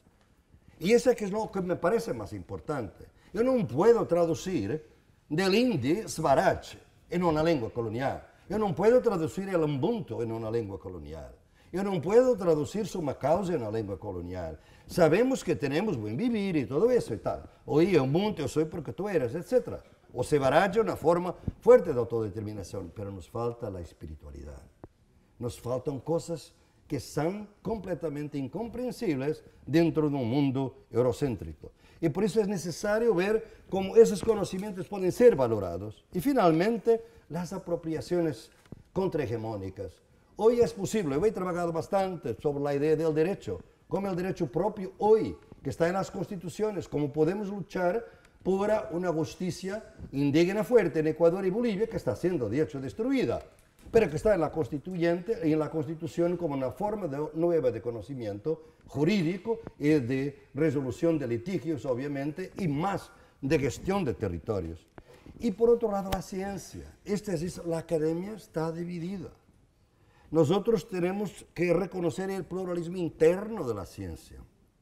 Y eso es lo que me parece más importante. Yo no puedo traducir del hindi Swaraj en una lengua colonial. Yo no puedo traducir el Ubuntu en una lengua colonial. Yo no puedo traducir Suma Causa en una lengua colonial. Sabemos que tenemos buen vivir y todo eso y tal. Oye, Ubuntu, yo soy porque tú eres, etc. O Swaraj es una forma fuerte de autodeterminación, pero nos falta la espiritualidad. Nos faltan cosas que son completamente incomprensibles dentro de un mundo eurocéntrico. Y por eso es necesario ver cómo esos conocimientos pueden ser valorados. Y finalmente, las apropiaciones contrahegemónicas. Hoy es posible, yo he trabajado bastante sobre la idea del derecho, como el derecho propio hoy, que está en las constituciones, cómo podemos luchar por una justicia indígena fuerte en Ecuador y Bolivia, que está siendo de hecho destruida. pero que está en la constituyente y en la Constitución como una forma nueva de conocimiento jurídico y de resolución de litigios, obviamente, y más de gestión de territorios. Y por otro lado, la ciencia. La academia está dividida. Nosotros tenemos que reconocer el pluralismo interno de la ciencia.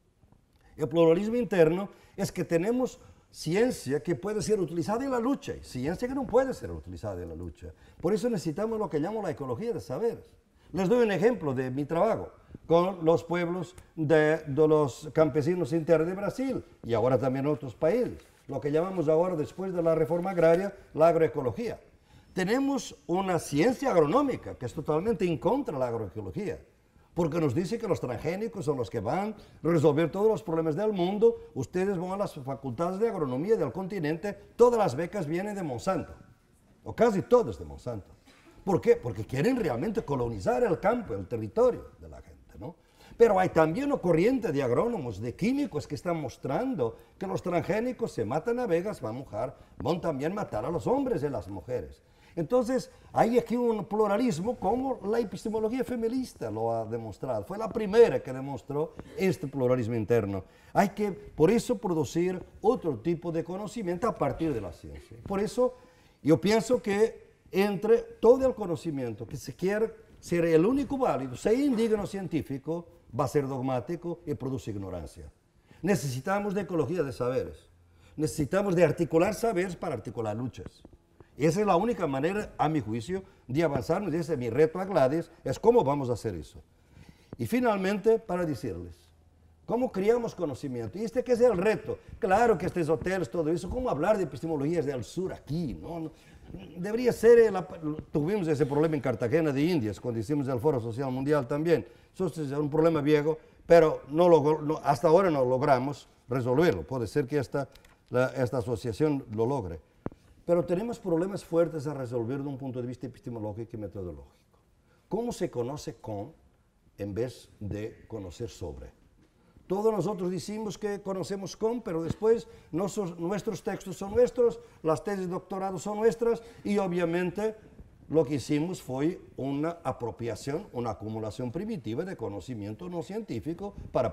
El pluralismo interno es que tenemos ciencia que puede ser utilizada en la lucha, y ciencia que no puede ser utilizada en la lucha. Por eso necesitamos lo que llamo la ecología de saberes. Les doy un ejemplo de mi trabajo con los pueblos de los campesinos sin tierra de Brasil y ahora también en otros países. Lo que llamamos ahora, después de la reforma agraria, la agroecología. Tenemos una ciencia agronómica que es totalmente en contra de la agroecología, porque nos dice que los transgénicos son los que van a resolver todos los problemas del mundo. Ustedes van a las facultades de agronomía del continente, todas las becas vienen de Monsanto, o casi todas de Monsanto. ¿Por qué? Porque quieren realmente colonizar el campo, el territorio de la gente, ¿no? Pero hay también una corriente de agrónomos, de químicos que están mostrando que los transgénicos se matan abejas, van también matar a los hombres y a las mujeres. Entonces, hay aquí un pluralismo como la epistemología feminista lo ha demostrado. Fue la primera que demostró este pluralismo interno. Hay que, por eso, producir otro tipo de conocimiento a partir de la ciencia. Por eso, yo pienso que entre todo el conocimiento que se quiere ser el único válido, sea indigno científico, va a ser dogmático y produce ignorancia. Necesitamos de ecología de saberes. Necesitamos de articular saberes para articular luchas. Esa es la única manera, a mi juicio, de avanzar. Ese es mi reto a Gladys, es cómo vamos a hacer eso. Y finalmente, para decirles, ¿cómo creamos conocimiento? Y que es el reto. Claro que estos hoteles, todo eso, ¿cómo hablar de epistemologías del sur aquí? No, debería ser, tuvimos ese problema en Cartagena de Indias, cuando hicimos el Foro Social Mundial también. Eso es un problema viejo, pero hasta ahora no logramos resolverlo. Puede ser que esta asociación lo logre. Pero tenemos problemas fuertes a resolver de un punto de vista epistemológico y metodológico. ¿Cómo se conoce con en vez de conocer sobre? Todos nosotros decimos que conocemos con, pero después nuestros textos son nuestros, las tesis de doctorado son nuestras y obviamente lo que hicimos fue una apropiación, una acumulación primitiva de conocimiento no científico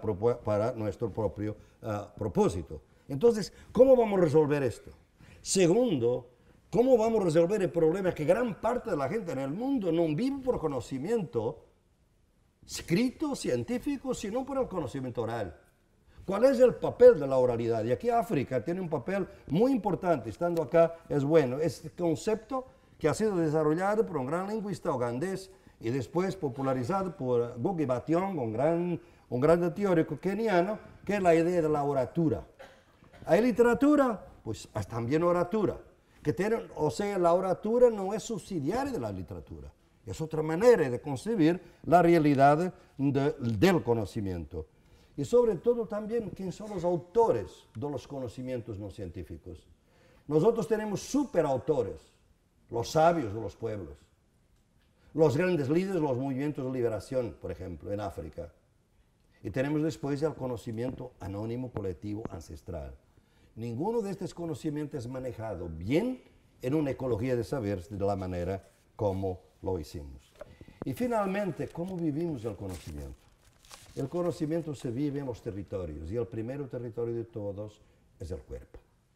para nuestro propio propósito. Entonces, ¿cómo vamos a resolver esto? Segundo, ¿cómo vamos a resolver el problema que gran parte de la gente en el mundo no vive por conocimiento escrito, científico, sino por el conocimiento oral? ¿Cuál es el papel de la oralidad? Y aquí África tiene un papel muy importante, estando acá es bueno. Este concepto que ha sido desarrollado por un gran lingüista ugandés y después popularizado por Ngugi wa Thiong'o, un gran teórico keniano, que es la idea de la oratura. ¿Hay literatura? Pues también oratura. O sea, la oratura no es subsidiaria de la literatura. Es otra manera de concebir la realidad del conocimiento. Y sobre todo también, ¿quiénes son los autores de los conocimientos no científicos? Nosotros tenemos superautores, los sabios de los pueblos, los grandes líderes de los movimientos de liberación, por ejemplo, en África. Y tenemos después el conocimiento anónimo, colectivo, ancestral. Ninguno de estos conocimientos es manejado bien en una ecología de saberes de la manera como lo hicimos. Y finalmente, ¿cómo vivimos el conocimiento? El conocimiento se vive en los territorios y el primer territorio de todos es el cuerpo.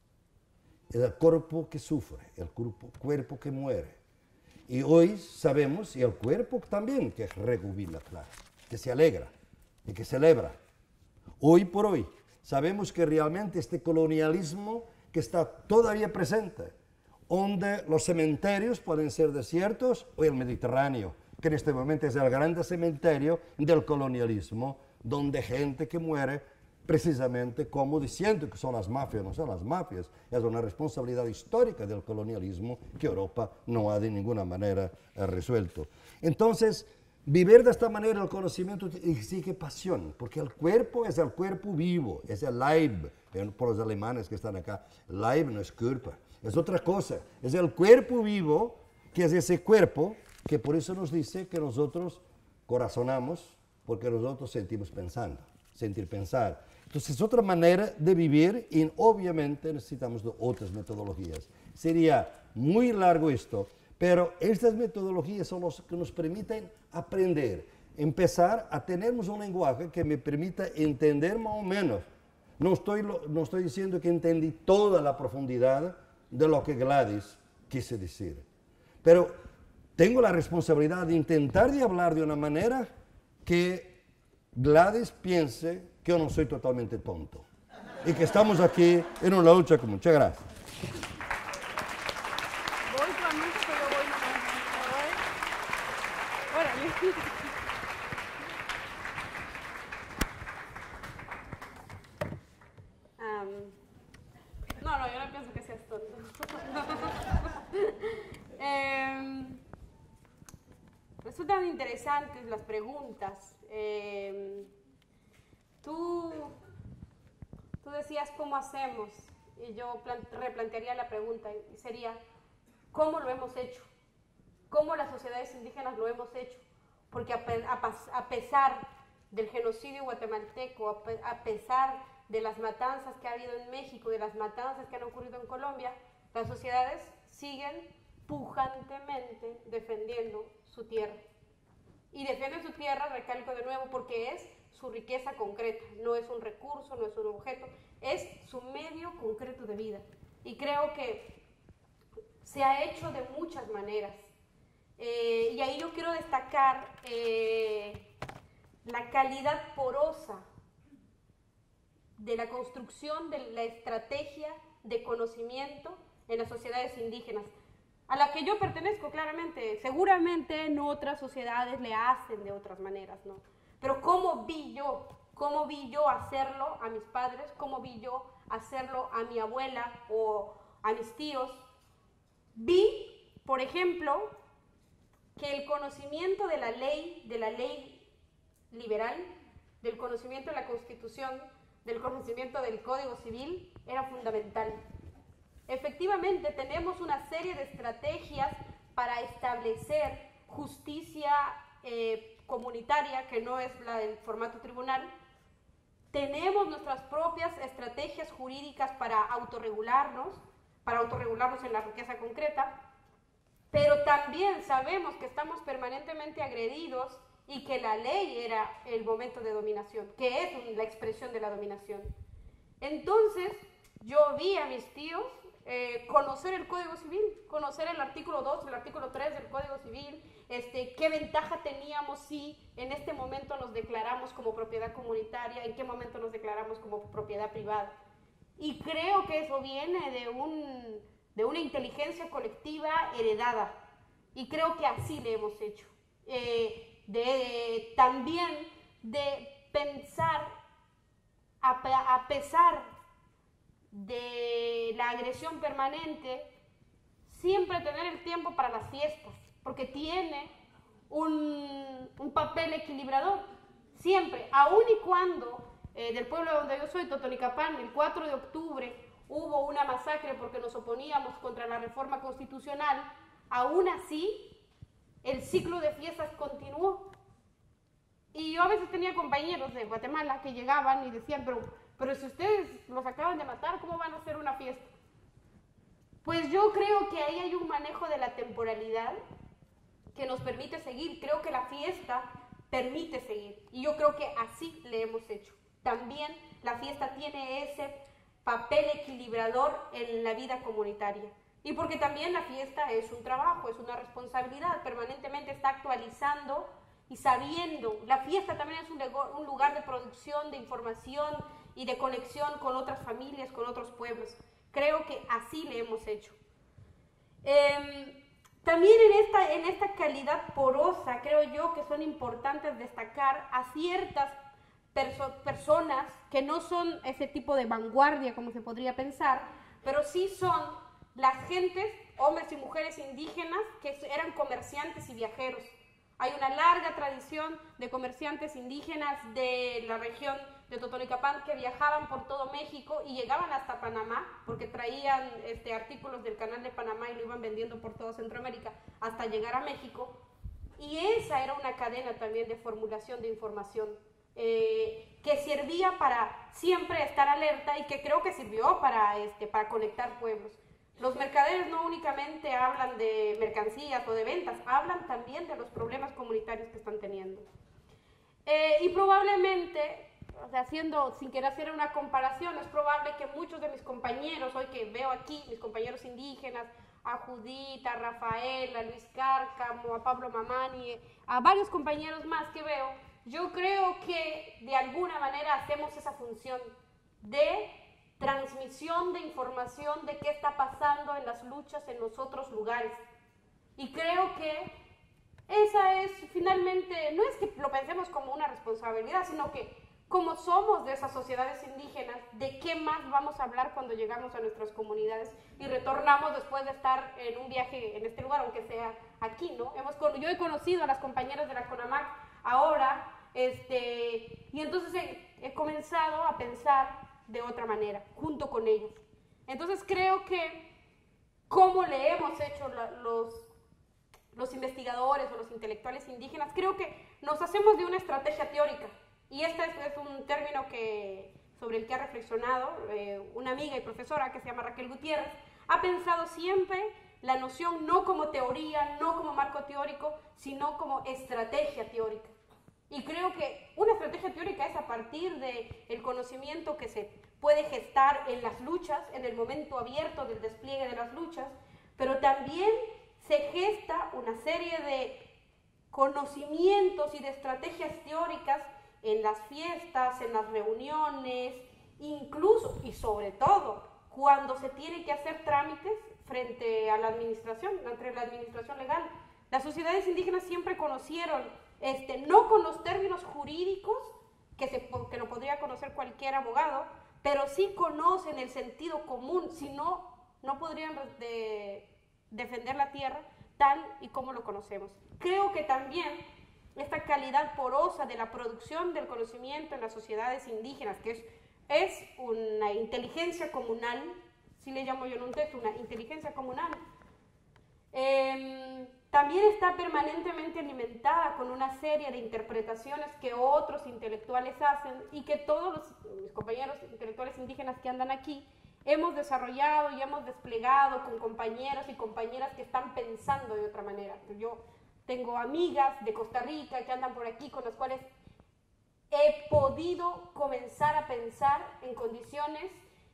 Es el cuerpo que sufre, el cuerpo que muere. Y hoy sabemos, y el cuerpo también, que rejubila, claro, que se alegra y que celebra. Hoy por hoy sabemos que realmente este colonialismo que está todavía presente, donde los cementerios pueden ser desiertos o el Mediterráneo, que en este momento es el gran cementerio del colonialismo, donde gente que muere precisamente como diciendo que son las mafias, no son las mafias, es una responsabilidad histórica del colonialismo que Europa no ha de ninguna manera resuelto. Entonces, vivir de esta manera el conocimiento exige pasión, porque el cuerpo es el cuerpo vivo, es el Leib, por los alemanes que están acá, Leib no es Körper, es otra cosa, es el cuerpo vivo, que es ese cuerpo que por eso nos dice que nosotros corazonamos, porque nosotros sentimos pensando, sentir pensar. Entonces es otra manera de vivir y obviamente necesitamos de otras metodologías. Sería muy largo esto, Pero estas metodologías son las que nos permiten aprender, empezar a tener un lenguaje que me permita entender más o menos. No estoy diciendo que entendí toda la profundidad de lo que Gladys quise decir, pero tengo la responsabilidad de intentar de hablar de una manera que Gladys piense que yo no soy totalmente tonto y que estamos aquí en una lucha común. Muchas gracias. Voy tu anuncio, pero voy nomás. Órale. No, yo no pienso que seas tonto. Resultan interesantes las preguntas. Tú decías cómo hacemos, y yo replantearía la pregunta, y sería, ¿cómo lo hemos hecho? ¿Cómo las sociedades indígenas lo hemos hecho? Porque a pesar del genocidio guatemalteco, a pesar de las matanzas que ha habido en México, de las matanzas que han ocurrido en Colombia, las sociedades siguen pujantemente defendiendo su tierra. Y defienden su tierra, recalco de nuevo, porque es su riqueza concreta, no es un recurso, no es un objeto, es su medio concreto de vida. Y creo que se ha hecho de muchas maneras. Y ahí yo quiero destacar la calidad porosa de la construcción de la estrategia de conocimiento en las sociedades indígenas, a la que yo pertenezco claramente. Seguramente en otras sociedades le hacen de otras maneras, ¿no? Pero ¿cómo vi yo hacerlo a mis padres? ¿Cómo vi yo hacerlo a mi abuela o a mis tíos? Vi, por ejemplo, que el conocimiento de la ley liberal, del conocimiento de la Constitución, del conocimiento del Código Civil, era fundamental. Efectivamente, tenemos una serie de estrategias para establecer justicia comunitaria, que no es la del formato tribunal. Tenemos nuestras propias estrategias jurídicas para autorregularnos en la riqueza concreta, pero también sabemos que estamos permanentemente agredidos y que la ley era el momento de dominación, que es la expresión de la dominación. Entonces, yo vi a mis tíos conocer el Código Civil, conocer el artículo 2, el artículo 3 del Código Civil, qué ventaja teníamos si en este momento nos declaramos como propiedad comunitaria, en qué momento nos declaramos como propiedad privada. Y creo que eso viene de una inteligencia colectiva heredada, y creo que así le hemos hecho. También de pensar, a pesar de la agresión permanente, siempre tener el tiempo para las fiestas, porque tiene un papel equilibrador, siempre, aun y cuando del pueblo donde yo soy, Totonicapán, el 4 de octubre hubo una masacre porque nos oponíamos contra la reforma constitucional, aún así el ciclo de fiestas continuó. Y yo a veces tenía compañeros de Guatemala que llegaban y decían, pero si ustedes los acaban de matar, ¿cómo van a hacer una fiesta? Pues yo creo que ahí hay un manejo de la temporalidad que nos permite seguir. Creo que la fiesta permite seguir, y yo creo que así le hemos hecho. También la fiesta tiene ese papel equilibrador en la vida comunitaria. Y porque también la fiesta es un trabajo, es una responsabilidad, permanentemente está actualizando y sabiendo. La fiesta también es un lugar de producción, de información y de conexión con otras familias, con otros pueblos. Creo que así le hemos hecho. También en esta calidad porosa, creo yo que son importantes destacar a ciertas personas que no son ese tipo de vanguardia como se podría pensar, pero sí son las gentes, hombres y mujeres indígenas, que eran comerciantes y viajeros. Hay una larga tradición de comerciantes indígenas de la región de Totonicapán que viajaban por todo México y llegaban hasta Panamá, porque traían artículos del canal de Panamá y lo iban vendiendo por toda Centroamérica hasta llegar a México. Y esa era una cadena también de formulación de información que servía para siempre estar alerta, y que creo que sirvió para conectar pueblos. Los mercaderes no únicamente hablan de mercancías o de ventas, hablan también de los problemas comunitarios que están teniendo. Y probablemente, o sea, sin querer hacer una comparación, es probable que muchos de mis compañeros, hoy que veo aquí, mis compañeros indígenas, a Judith, a Rafael, a Luis Cárcamo, a Pablo Mamani, a varios compañeros más que veo, yo creo que de alguna manera hacemos esa función de transmisión de información de qué está pasando en las luchas en los otros lugares. Y creo que esa es finalmente, no es que lo pensemos como una responsabilidad, sino que como somos de esas sociedades indígenas, ¿de qué más vamos a hablar cuando llegamos a nuestras comunidades y retornamos después de estar en un viaje en este lugar, aunque sea aquí, ¿no? Yo he conocido a las compañeras de la CONAMAC ahora, y entonces he comenzado a pensar de otra manera, junto con ellos. Entonces creo que como le hemos hecho los investigadores o los intelectuales indígenas, creo que nos hacemos de una estrategia teórica. Y este es un término sobre el que ha reflexionado una amiga y profesora que se llama Raquel Gutiérrez. Ha pensado siempre la noción no como teoría, no como marco teórico, sino como estrategia teórica. Y creo que una estrategia teórica es a partir del conocimiento que se puede gestar en las luchas, en el momento abierto del despliegue de las luchas, pero también se gesta una serie de conocimientos y de estrategias teóricas en las fiestas, en las reuniones, incluso y sobre todo cuando se tiene que hacer trámites frente a la administración, entre la administración legal. Las sociedades indígenas siempre conocieron, no con los términos jurídicos que lo podría conocer cualquier abogado, pero sí conocen el sentido común, si no, no podrían defender la tierra tal y como lo conocemos. Creo que también esta calidad porosa de la producción del conocimiento en las sociedades indígenas, que es una inteligencia comunal, si le llamo yo en un texto, una inteligencia comunal, también está permanentemente alimentada con una serie de interpretaciones que otros intelectuales hacen y que todos mis compañeros intelectuales indígenas que andan aquí hemos desarrollado y hemos desplegado con compañeros y compañeras que están pensando de otra manera. Yo tengo amigas de Costa Rica que andan por aquí con las cuales he podido comenzar a pensar en condiciones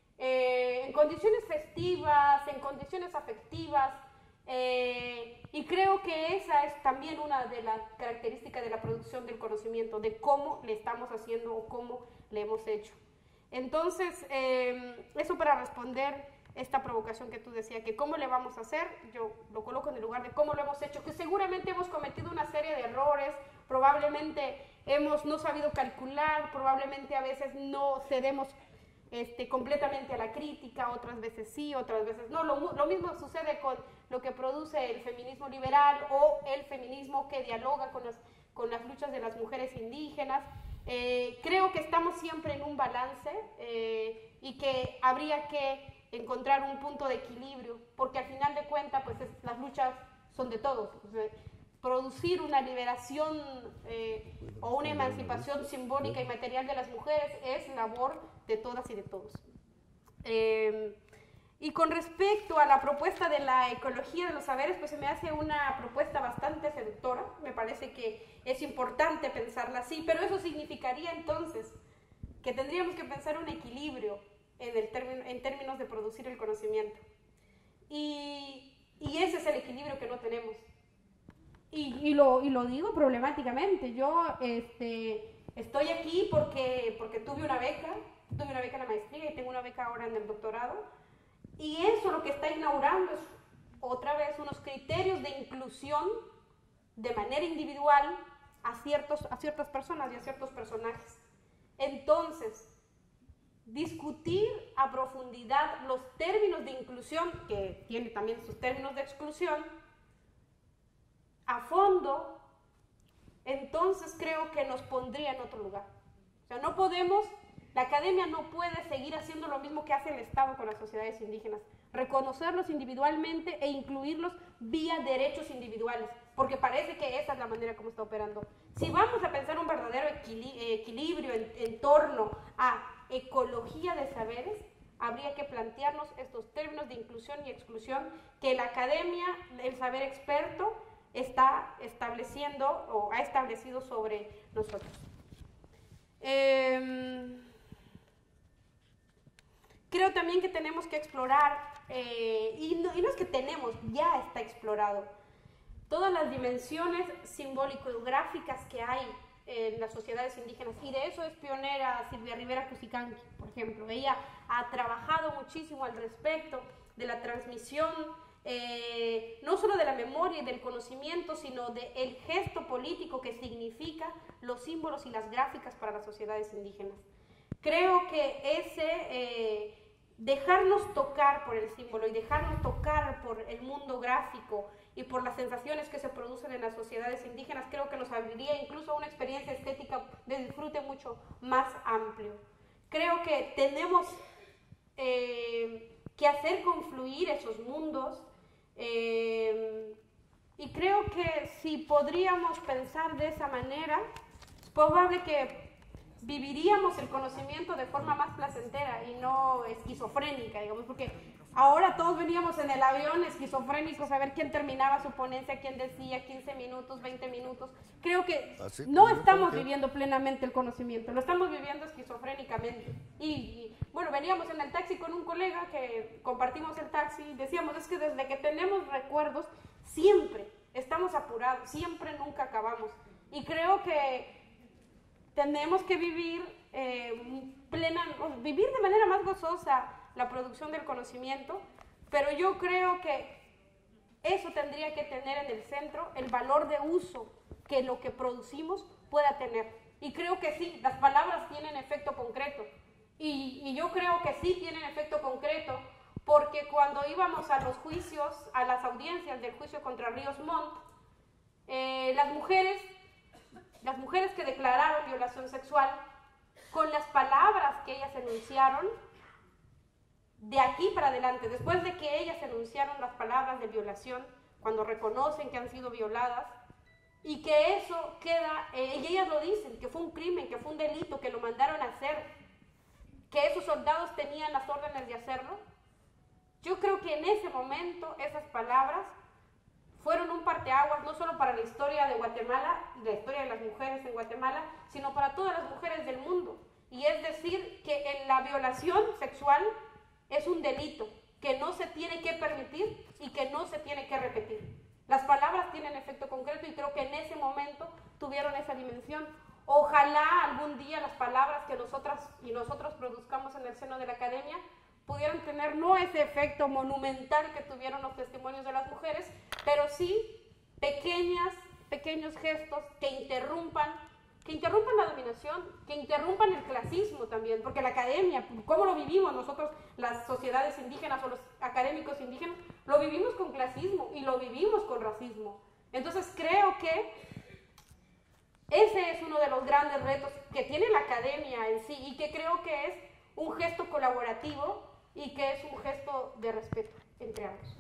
festivas, en condiciones afectivas, y creo que esa es también una de las características de la producción del conocimiento, de cómo le estamos haciendo o cómo le hemos hecho. Entonces, eso para responder esta provocación que tú decías, que cómo le vamos a hacer, yo lo coloco en el lugar de cómo lo hemos hecho, que seguramente hemos cometido una serie de errores, probablemente hemos no sabido calcular, probablemente a veces no cedemos completamente a la crítica, otras veces sí, otras veces no. Lo mismo sucede con lo que produce el feminismo liberal o el feminismo que dialoga con las luchas de las mujeres indígenas. Creo que estamos siempre en un balance y que habría que encontrar un punto de equilibrio, porque al final de cuentas pues las luchas son de todos. O sea, producir una liberación o una emancipación simbólica y material de las mujeres es labor de todas y de todos. Y con respecto a la propuesta de la ecología de los saberes, pues se me hace una propuesta bastante seductora. Me parece que es importante pensarla así, pero eso significaría entonces que tendríamos que pensar un equilibrio en términos de producir el conocimiento. Y ese es el equilibrio que no tenemos. Y lo digo problemáticamente. Yo estoy aquí porque tuve una beca en la maestría y tengo una beca ahora en el doctorado. Y eso lo que está inaugurando es otra vez unos criterios de inclusión de manera individual a ciertas personas y a ciertos personajes. Entonces, discutir a profundidad los términos de inclusión, que tiene también sus términos de exclusión, a fondo, entonces creo que nos pondría en otro lugar. O sea, no podemos, la academia no puede seguir haciendo lo mismo que hace el Estado con las sociedades indígenas, reconocerlos individualmente e incluirlos vía derechos individuales, porque parece que esa es la manera como está operando. Si vamos a pensar un verdadero equilibrio en torno a ecología de saberes, habría que plantearnos estos términos de inclusión y exclusión que la academia, el saber experto, está estableciendo o ha establecido sobre nosotros. Creo también que tenemos que explorar, y no es que tenemos, ya está explorado, todas las dimensiones simbólico-gráficas que hay en las sociedades indígenas, y de eso es pionera Silvia Rivera Cusicanqui, por ejemplo. Ella ha trabajado muchísimo al respecto de la transmisión, no solo de la memoria y del conocimiento, sino del gesto político que significa los símbolos y las gráficas para las sociedades indígenas. Creo que dejarnos tocar por el símbolo y dejarnos tocar por el mundo gráfico y por las sensaciones que se producen en las sociedades indígenas, creo que nos abriría incluso una experiencia estética de disfrute mucho más amplio. Creo que tenemos que hacer confluir esos mundos, y creo que si podríamos pensar de esa manera, es probable que viviríamos el conocimiento de forma más placentera y no esquizofrénica, digamos, porque ahora todos veníamos en el avión esquizofrénicos a ver quién terminaba su ponencia, quién decía 15 minutos, 20 minutos. Creo que no estamos viviendo plenamente el conocimiento, lo estamos viviendo esquizofrénicamente. Y bueno, veníamos en el taxi con un colega que compartimos el taxi y decíamos, es que desde que tenemos recuerdos siempre estamos apurados, siempre nunca acabamos. Y creo que tenemos que vivir vivir de manera más gozosa la producción del conocimiento, pero yo creo que eso tendría que tener en el centro el valor de uso que lo que producimos pueda tener. Y creo que sí, las palabras tienen efecto concreto. Y yo creo que sí tienen efecto concreto, porque cuando íbamos a los juicios, a las audiencias del juicio contra Ríos Montt, las mujeres que declararon violación sexual, con las palabras que ellas enunciaron, de aquí para adelante, después de que ellas enunciaron las palabras de violación, cuando reconocen que han sido violadas, y que eso queda, y ellas lo dicen, que fue un crimen, que fue un delito, que lo mandaron a hacer, que esos soldados tenían las órdenes de hacerlo, yo creo que en ese momento esas palabras fueron un parteaguas no solo para la historia de Guatemala, la historia de las mujeres en Guatemala, sino para todas las mujeres del mundo. Y es decir, que la violación sexual es un delito que no se tiene que permitir y que no se tiene que repetir. Las palabras tienen efecto concreto y creo que en ese momento tuvieron esa dimensión. Ojalá algún día las palabras que nosotras y nosotros produzcamos en el seno de la academia pudieran tener no ese efecto monumental que tuvieron los testimonios de las mujeres, pero sí pequeños gestos que interrumpan la dominación, que interrumpan el clasismo también, porque la academia, ¿cómo lo vivimos nosotros, las sociedades indígenas o los académicos indígenas? Lo vivimos con clasismo y lo vivimos con racismo. Entonces creo que ese es uno de los grandes retos que tiene la academia en sí y que creo que es un gesto colaborativo y que es un gesto de respeto entre ambos.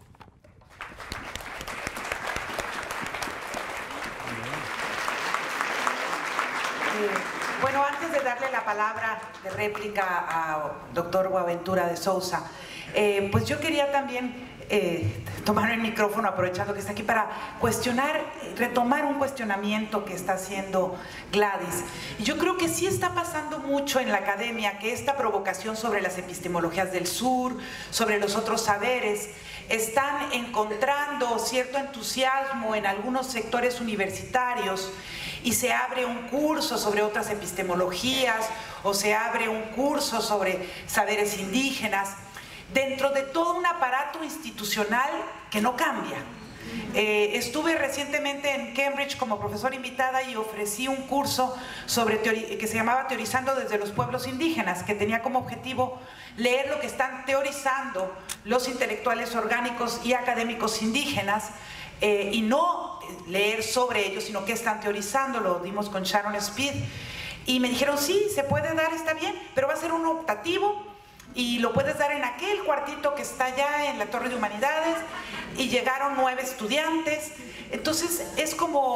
Bueno, antes de darle la palabra de réplica a doctor Boaventura de Sousa, pues yo quería también tomar el micrófono, aprovechando que está aquí, para retomar un cuestionamiento que está haciendo Gladys. Y yo creo que sí está pasando mucho en la academia que esta provocación sobre las epistemologías del sur, sobre los otros saberes, están encontrando cierto entusiasmo en algunos sectores universitarios, y se abre un curso sobre otras epistemologías o se abre un curso sobre saberes indígenas dentro de todo un aparato institucional que no cambia. Estuve recientemente en Cambridge como profesora invitada y ofrecí un curso que se llamaba Teorizando desde los pueblos indígenas, que tenía como objetivo leer lo que están teorizando los intelectuales orgánicos y académicos indígenas, y no leer sobre ellos, sino que están teorizando. Lo dimos con Sharon Speed y me dijeron, sí, se puede dar, está bien, pero va a ser un optativo y lo puedes dar en aquel cuartito que está allá en la Torre de Humanidades. Y llegaron 9 estudiantes. Entonces es como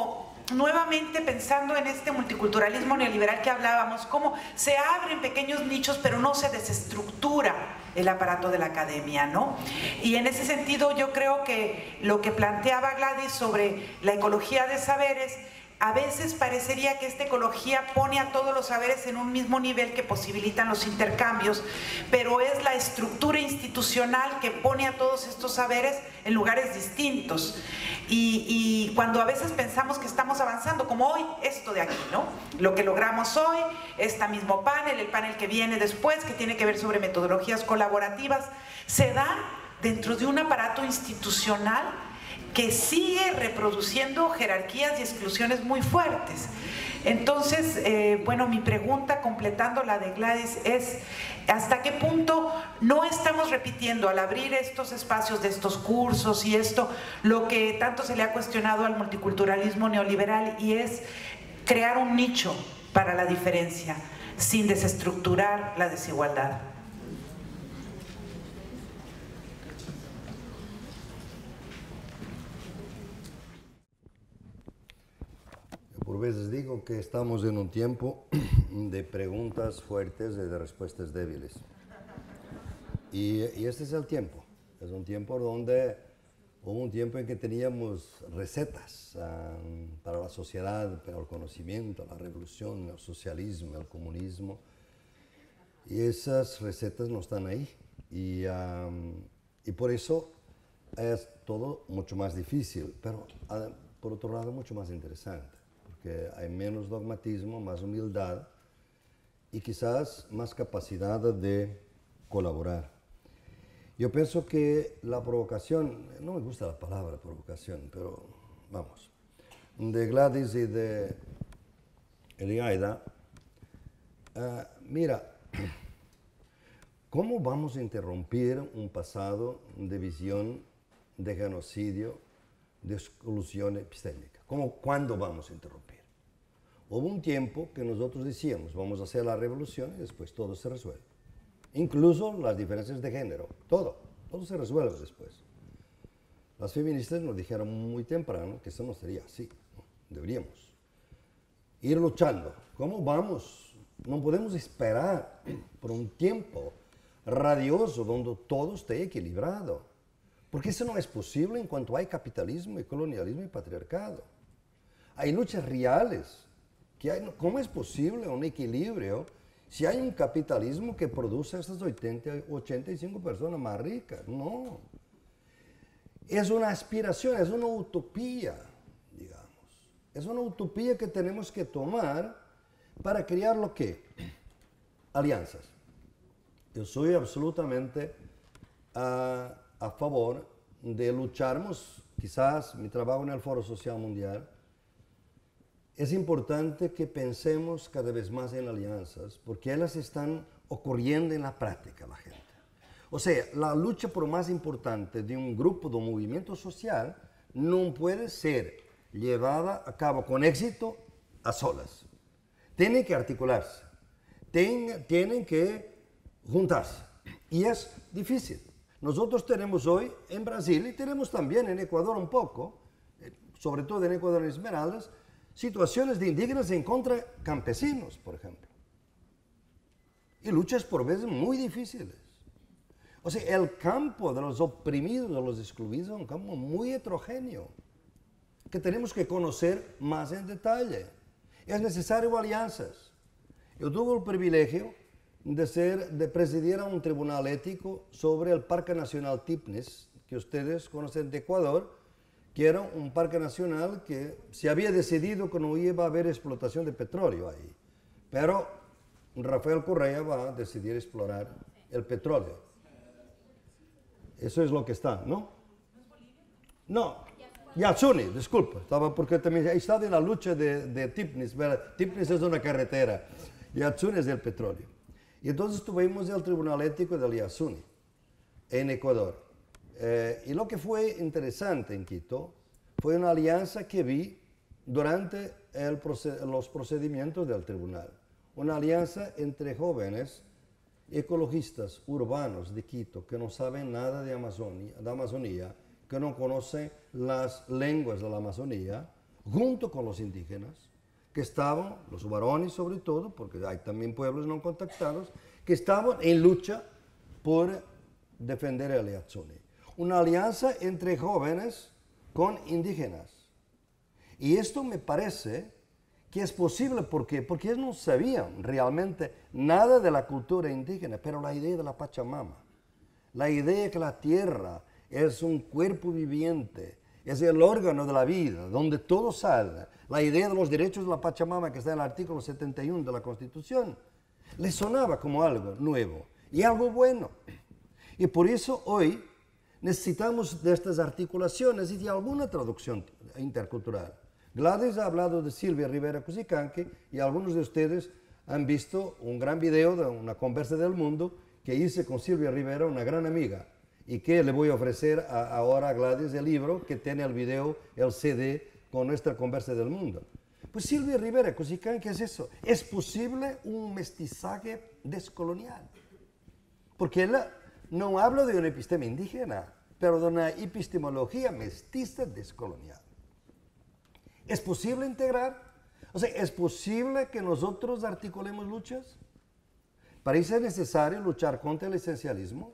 nuevamente pensando en este multiculturalismo neoliberal que hablábamos, cómo se abren pequeños nichos pero no se desestructura el aparato de la academia, ¿no? Y en ese sentido yo creo que lo que planteaba Gladys sobre la ecología de saberes, a veces parecería que esta ecología pone a todos los saberes en un mismo nivel que posibilitan los intercambios, pero es la estructura institucional que pone a todos estos saberes en lugares distintos. Y cuando a veces pensamos que estamos avanzando, como hoy, esto de aquí, ¿no? Lo que logramos hoy, este mismo panel, el panel que viene después, que tiene que ver sobre metodologías colaborativas, se da dentro de un aparato institucional que sigue reproduciendo jerarquías y exclusiones muy fuertes. Entonces, bueno, mi pregunta, completando la de Gladys, es ¿hasta qué punto no estamos repitiendo al abrir estos espacios de estos cursos y esto, lo que tanto se le ha cuestionado al multiculturalismo neoliberal, y es crear un nicho para la diferencia sin desestructurar la desigualdad? Por veces digo que estamos en un tiempo de preguntas fuertes y de respuestas débiles. Y este es el tiempo. Es un tiempo donde hubo un tiempo en que teníamos recetas para la sociedad, para el conocimiento, la revolución, el socialismo, el comunismo. Y esas recetas no están ahí. Y por eso es todo mucho más difícil, pero por otro lado mucho más interesante. Porque hay menos dogmatismo, más humildad y quizás más capacidad de colaborar. Yo pienso que la provocación, no me gusta la palabra provocación, pero vamos, de Gladys y de Eliaida, mira, ¿cómo vamos a interrumpir un pasado de visión, de genocidio, de exclusión epistémica? ¿Cuándo vamos a interrumpir? Hubo un tiempo que nosotros decíamos, vamos a hacer la revolución y después todo se resuelve. Incluso las diferencias de género, todo se resuelve después. Las feministas nos dijeron muy temprano que eso no sería así, ¿no? Deberíamos ir luchando. ¿Cómo vamos? No podemos esperar por un tiempo radioso donde todo esté equilibrado, porque eso no es posible en cuanto hay capitalismo y colonialismo y patriarcado. Hay luchas reales. ¿Cómo es posible un equilibrio si hay un capitalismo que produce a estas 85 personas más ricas? No. Es una aspiración, es una utopía, digamos. Es una utopía que tenemos que tomar para crear lo que? Alianzas. Yo soy absolutamente a favor de lucharmos, quizás mi trabajo en el Foro Social Mundial, es importante que pensemos cada vez más en alianzas, porque ellas están ocurriendo en la práctica, la gente. O sea, la lucha por más importante de un grupo, de un movimiento social, no puede ser llevada a cabo con éxito a solas. Tienen que articularse, tienen que juntarse, y es difícil. Nosotros tenemos hoy en Brasil, y tenemos también en Ecuador un poco, sobre todo en Ecuador en Esmeraldas, situaciones de indígenas en contra campesinos, por ejemplo. Y luchas por veces muy difíciles. O sea, el campo de los oprimidos, de los excluidos, es un campo muy heterogéneo, que tenemos que conocer más en detalle. Es necesario alianzas. Yo tuve el privilegio de presidir a un tribunal ético sobre el Parque Nacional Tipnis, que ustedes conocen de Ecuador, que era un parque nacional que se había decidido que no iba a haber explotación de petróleo ahí. Pero Rafael Correa va a decidir explorar el petróleo. Eso es lo que está, ¿no? No, Yasuni, disculpa, porque también ahí está de la lucha de Tipnis. Tipnis es una carretera, Yasuni es del petróleo. Y entonces tuvimos el Tribunal Ético del Yasuni en Ecuador. Y lo que fue interesante en Quito fue una alianza que vi durante los procedimientos del tribunal. Una alianza entre jóvenes ecologistas urbanos de Quito que no saben nada de Amazonía, que no conocen las lenguas de la Amazonía, junto con los indígenas, que estaban, los varones sobre todo, porque hay también pueblos no contactados, que estaban en lucha por defender el Yatsuni. Una alianza entre jóvenes con indígenas. Y esto me parece que es posible, porque ellos no sabían realmente nada de la cultura indígena, pero la idea de la Pachamama, la idea de que la tierra es un cuerpo viviente, es el órgano de la vida, donde todo sale, la idea de los derechos de la Pachamama que está en el artículo 71 de la Constitución, les sonaba como algo nuevo y algo bueno. Y por eso hoy necesitamos de estas articulaciones y de alguna traducción intercultural. Gladys ha hablado de Silvia Rivera Cusicanqui y algunos de ustedes han visto un gran video de una conversa del mundo que hice con Silvia Rivera, una gran amiga, y que le voy a ofrecer ahora a Gladys el libro que tiene el video, el CD con nuestra conversa del mundo. Pues Silvia Rivera Cusicanqui es eso, es posible un mestizaje descolonial, porque ella no habla de una epistema indígena, pero de una epistemología mestiza descolonial. ¿Es posible integrar? O sea, ¿es posible que nosotros articulemos luchas? Para eso es necesario luchar contra el esencialismo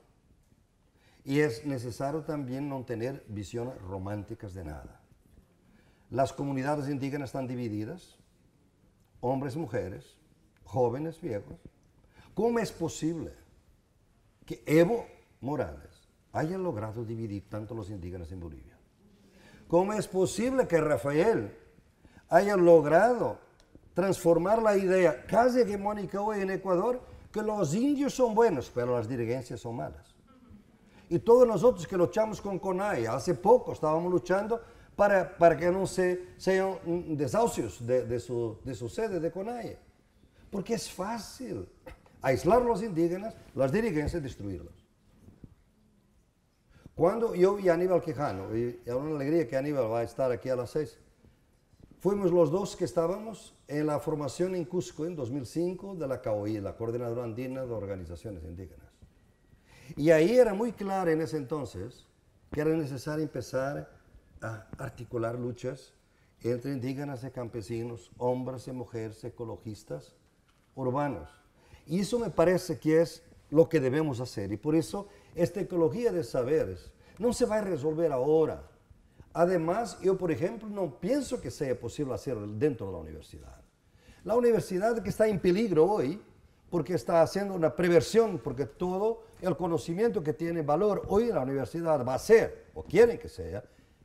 y es necesario también no tener visiones románticas de nada. Las comunidades indígenas están divididas, hombres y mujeres, jóvenes, viejos. ¿Cómo es posible que Evo Morales haya logrado dividir tanto los indígenas en Bolivia? ¿Cómo es posible que Rafael haya logrado transformar la idea casi hegemónica hoy en Ecuador, que los indios son buenos, pero las dirigencias son malas? Y todos nosotros que luchamos con CONAIE, hace poco estábamos luchando para que no sean desahucios de su sede de CONAIE. Porque es fácil aislar a los indígenas, las dirigencias destruirlos. Cuando yo y Aníbal Quijano, y es una alegría que Aníbal va a estar aquí a las 6, fuimos los dos que estábamos en la formación en Cusco en 2005 de la CAOI, la Coordinadora Andina de Organizaciones Indígenas. Y ahí era muy claro en ese entonces que era necesario empezar a articular luchas entre indígenas y campesinos, hombres y mujeres, ecologistas, urbanos. Y eso me parece que es lo que debemos hacer. Y por eso esta ecología de saberes no se va a resolver ahora. Además, yo, por ejemplo, no pienso que sea posible hacerlo dentro de la universidad. La universidad que está en peligro hoy, porque está haciendo una preversión, porque todo el conocimiento que tiene valor hoy en la universidad va a ser, o quieren que sea,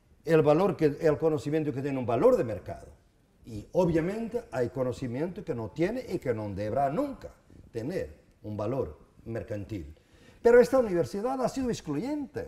el conocimiento que tiene un valor de mercado. Y obviamente hay conocimiento que no tiene y que no deberá nunca tener un valor mercantil. Pero esta universidad ha sido excluyente.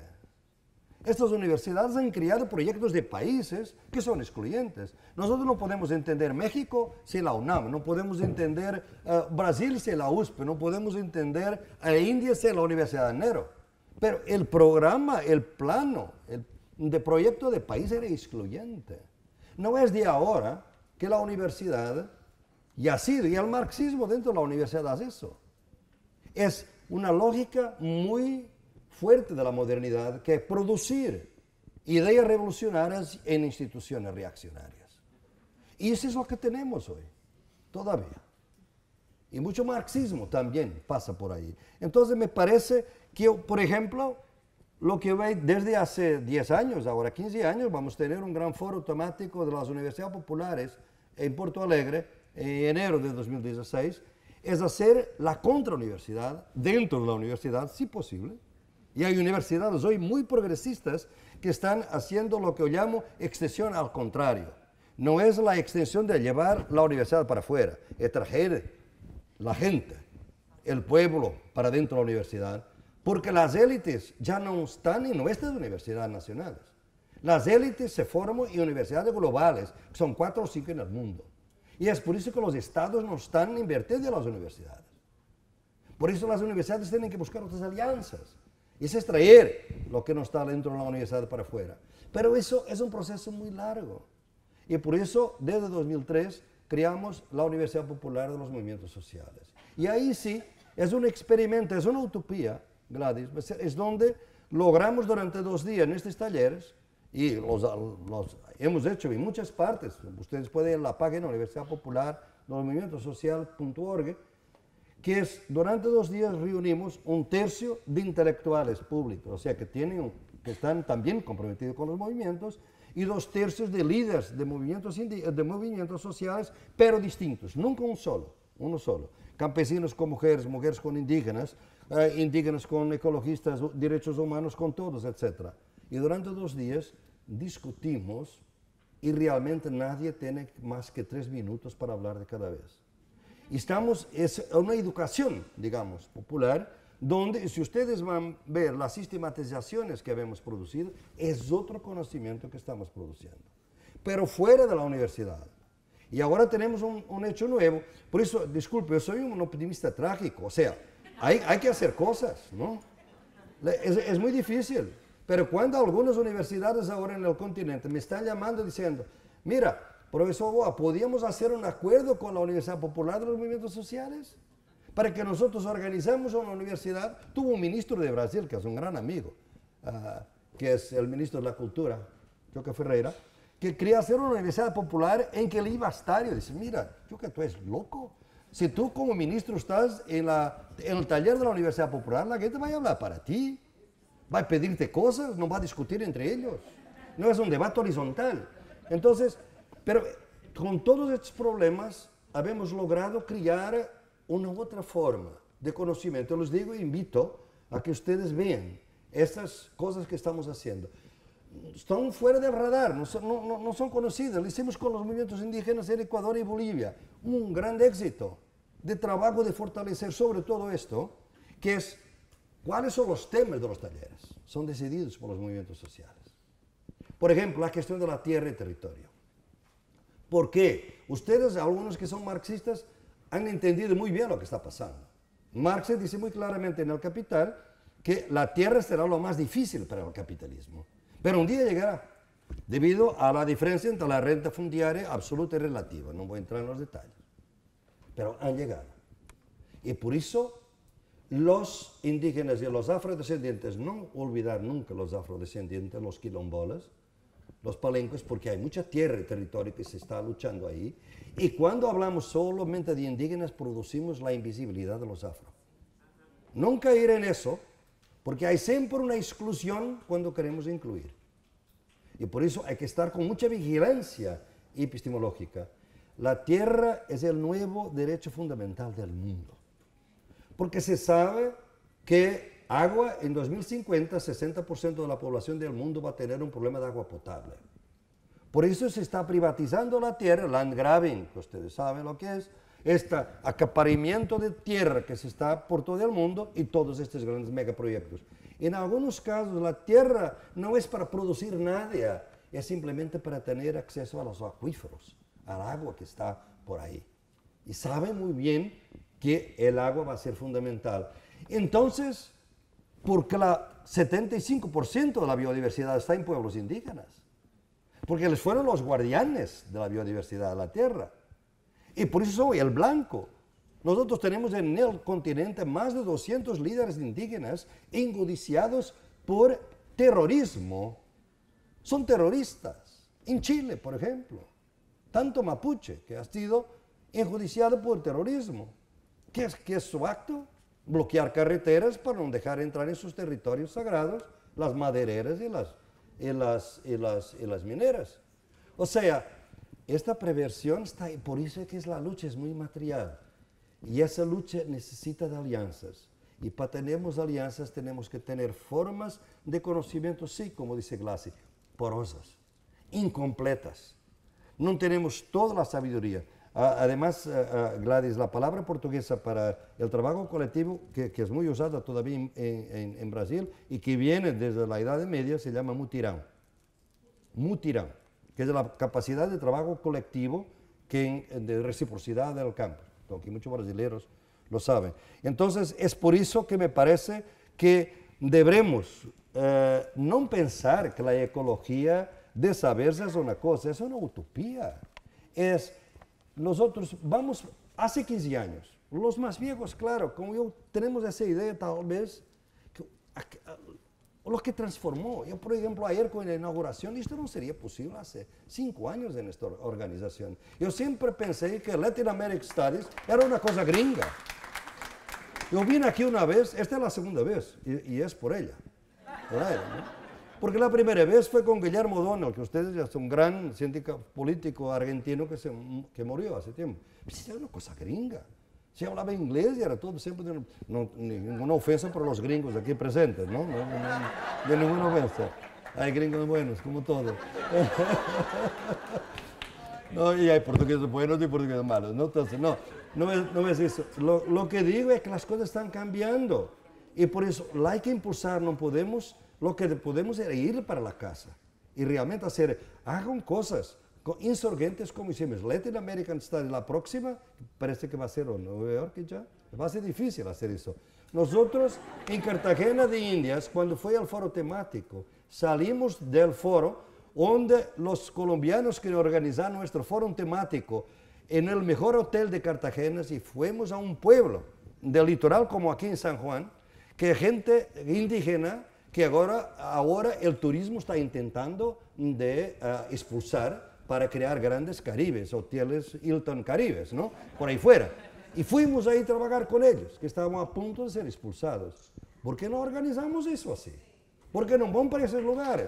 Estas universidades han creado proyectos de países que son excluyentes. Nosotros no podemos entender México sin la UNAM, no podemos entender Brasil sin la USP, no podemos entender a India sin la Universidad de Nero. Pero el programa, el plano de proyecto de país era excluyente. No es de ahora que la universidad ya ha sido, y el marxismo dentro de la universidad hace eso. Es una lógica muy fuerte de la modernidad, que es producir ideas revolucionarias en instituciones reaccionarias. Y eso es lo que tenemos hoy, todavía. Y mucho marxismo también pasa por ahí. Entonces me parece que, por ejemplo, lo que ve desde hace 10 años, ahora 15 años, vamos a tener un gran foro temático de las universidades populares en Porto Alegre, en enero de 2016, es hacer la contrauniversidad dentro de la universidad, si posible. Y hay universidades hoy muy progresistas que están haciendo lo que yo llamo extensión al contrario. No es la extensión de llevar la universidad para afuera, es traer la gente, el pueblo para dentro de la universidad, porque las élites ya no están en nuestras universidades nacionales. Las élites se forman en universidades globales, que son 4 o 5 en el mundo. Y es por eso que los estados no están invirtiendo en las universidades. Por eso las universidades tienen que buscar otras alianzas. Y es extraer lo que no está dentro de la universidad para afuera. Pero eso es un proceso muy largo. Y por eso, desde 2003, creamos la Universidad Popular de los Movimientos Sociales. Y ahí sí, es un experimento, es una utopía, Gladys, es donde logramos durante 2 días en estos talleres Y los hemos hecho en muchas partes. Ustedes pueden ir a la página Universidad Popular de los Movimientos Social.org, que es, durante 2 días reunimos 1/3 de intelectuales públicos, o sea, que están también comprometidos con los movimientos, y 2/3 de líderes de movimientos sociales, pero distintos, nunca uno solo. Campesinos con mujeres, mujeres con indígenas, indígenas con ecologistas, derechos humanos con todos, etc. Y durante 2 días discutimos y realmente nadie tiene más que 3 minutos para hablar de cada vez. Es una educación, digamos, popular, donde si ustedes van a ver las sistematizaciones que hemos producido, es otro conocimiento que estamos produciendo, pero fuera de la universidad. Y ahora tenemos un hecho nuevo. Por eso, disculpe, yo soy un optimista trágico, o sea, hay que hacer cosas, ¿no? Es muy difícil, pero cuando algunas universidades ahora en el continente me están llamando diciendo, mira, profesor Boa, ¿podíamos hacer un acuerdo con la Universidad Popular de los Movimientos Sociales? Para que nosotros organizamos una universidad. Tuvo un ministro de Brasil, que es un gran amigo, que es el ministro de la Cultura, Joca Ferreira, que quería hacer una universidad popular en que él iba a estar. Y dice, mira, Joca, tú eres loco. Si tú como ministro estás en el taller de la Universidad Popular, la gente va a hablar para ti, va a pedirte cosas, no va a discutir entre ellos. No es un debate horizontal. Entonces, pero con todos estos problemas, hemos logrado crear una otra forma de conocimiento. Les digo, invito a que ustedes vean estas cosas que estamos haciendo. Están fuera del radar, no son conocidas. Lo hicimos con los movimientos indígenas en Ecuador y Bolivia. Un gran éxito de trabajo de fortalecer sobre todo esto, que es cuáles son los temas de los talleres. Son decididos por los movimientos sociales. Por ejemplo, la cuestión de la tierra y territorio. ¿Por qué? Ustedes, algunos que son marxistas, han entendido muy bien lo que está pasando. Marx dice muy claramente en El Capital que la tierra será lo más difícil para el capitalismo. Pero un día llegará, debido a la diferencia entre la renta fundiaria absoluta y relativa. No voy a entrar en los detalles. Pero han llegado. Y por eso los indígenas y los afrodescendientes, no olvidar nunca los afrodescendientes, los quilombolas, los palencos, porque hay mucha tierra y territorio que se está luchando ahí. Y cuando hablamos solamente de indígenas, producimos la invisibilidad de los afro. No caer en eso, porque hay siempre una exclusión cuando queremos incluir. Y por eso hay que estar con mucha vigilancia epistemológica. La tierra es el nuevo derecho fundamental del mundo. Porque se sabe que agua, en 2050, 60% de la población del mundo va a tener un problema de agua potable. Por eso se está privatizando la tierra, land grabbing, que ustedes saben lo que es, este acaparamiento de tierra que se está por todo el mundo y todos estos grandes megaproyectos. En algunos casos la tierra no es para producir nada, es simplemente para tener acceso a los acuíferos, al agua que está por ahí. Y saben muy bien que el agua va a ser fundamental. Entonces, porque el 75% de la biodiversidad está en pueblos indígenas, porque les fueron los guardianes de la biodiversidad de la tierra. Y por eso soy el blanco. Nosotros tenemos en el continente más de 200 líderes indígenas enjuiciados por terrorismo. Son terroristas. En Chile, por ejemplo, tanto mapuche que ha sido enjuiciado por terrorismo. ¿Qué es su acto? Bloquear carreteras para no dejar entrar en sus territorios sagrados las madereras y las mineras. O sea, esta perversión está ahí, por eso es que la lucha es muy material. Y esa lucha necesita de alianzas. Y para tener alianzas tenemos que tener formas de conocimiento, sí, como dice Glassi, porosas, incompletas. No tenemos toda la sabiduría. Además, Gladys, la palabra portuguesa para el trabajo colectivo, que es muy usada todavía en Brasil y que viene desde la Edad Media, se llama mutirão. Mutirão, que es la capacidad de trabajo colectivo de reciprocidad del campo, aunque muchos brasileños lo saben. Entonces, es por eso que me parece que debemos no pensar que la ecología de saberse es una cosa, es una utopía. Nosotros vamos, hace 15 años, los más viejos, claro, como yo, tenemos esa idea tal vez, que lo que transformó. Yo, por ejemplo, ayer con la inauguración, esto no sería posible hace 5 años en esta organización. Yo siempre pensé que Latin American Studies era una cosa gringa. Yo vine aquí una vez, esta es la segunda vez, y es por ella. Por ella, ¿no? Porque la primera vez fue con Guillermo O'Donnell, que ustedes ya son un gran científico político argentino que murió hace tiempo. Pero era una cosa gringa. Se hablaba inglés y era todo siempre, ninguna ofensa por los gringos aquí presentes, ¿no? De ninguna ofensa. Hay gringos buenos, como todos. No, y hay portugueses buenos y portugueses malos, ¿no? Entonces, no es eso. Lo que digo es que las cosas están cambiando. Y por eso hay que impulsar, no podemos, lo que podemos es ir para la casa y realmente hagan cosas. Insurgentes como hicimos, Latin American Studies, la próxima, parece que va a ser en Nueva York ya, va a ser difícil hacer eso. Nosotros en Cartagena de Indias, cuando fue al foro temático, salimos del foro donde los colombianos que organizaron nuestro foro temático en el mejor hotel de Cartagena y fuimos a un pueblo del litoral como aquí en San Juan, que gente indígena que ahora el turismo está intentando de expulsar para crear grandes Caribes, hoteles Hilton Caribes, ¿no? Por ahí fuera. Y fuimos ahí a trabajar con ellos, que estaban a punto de ser expulsados. ¿Por qué no organizamos eso así? ¿Por qué no vamos para esos lugares?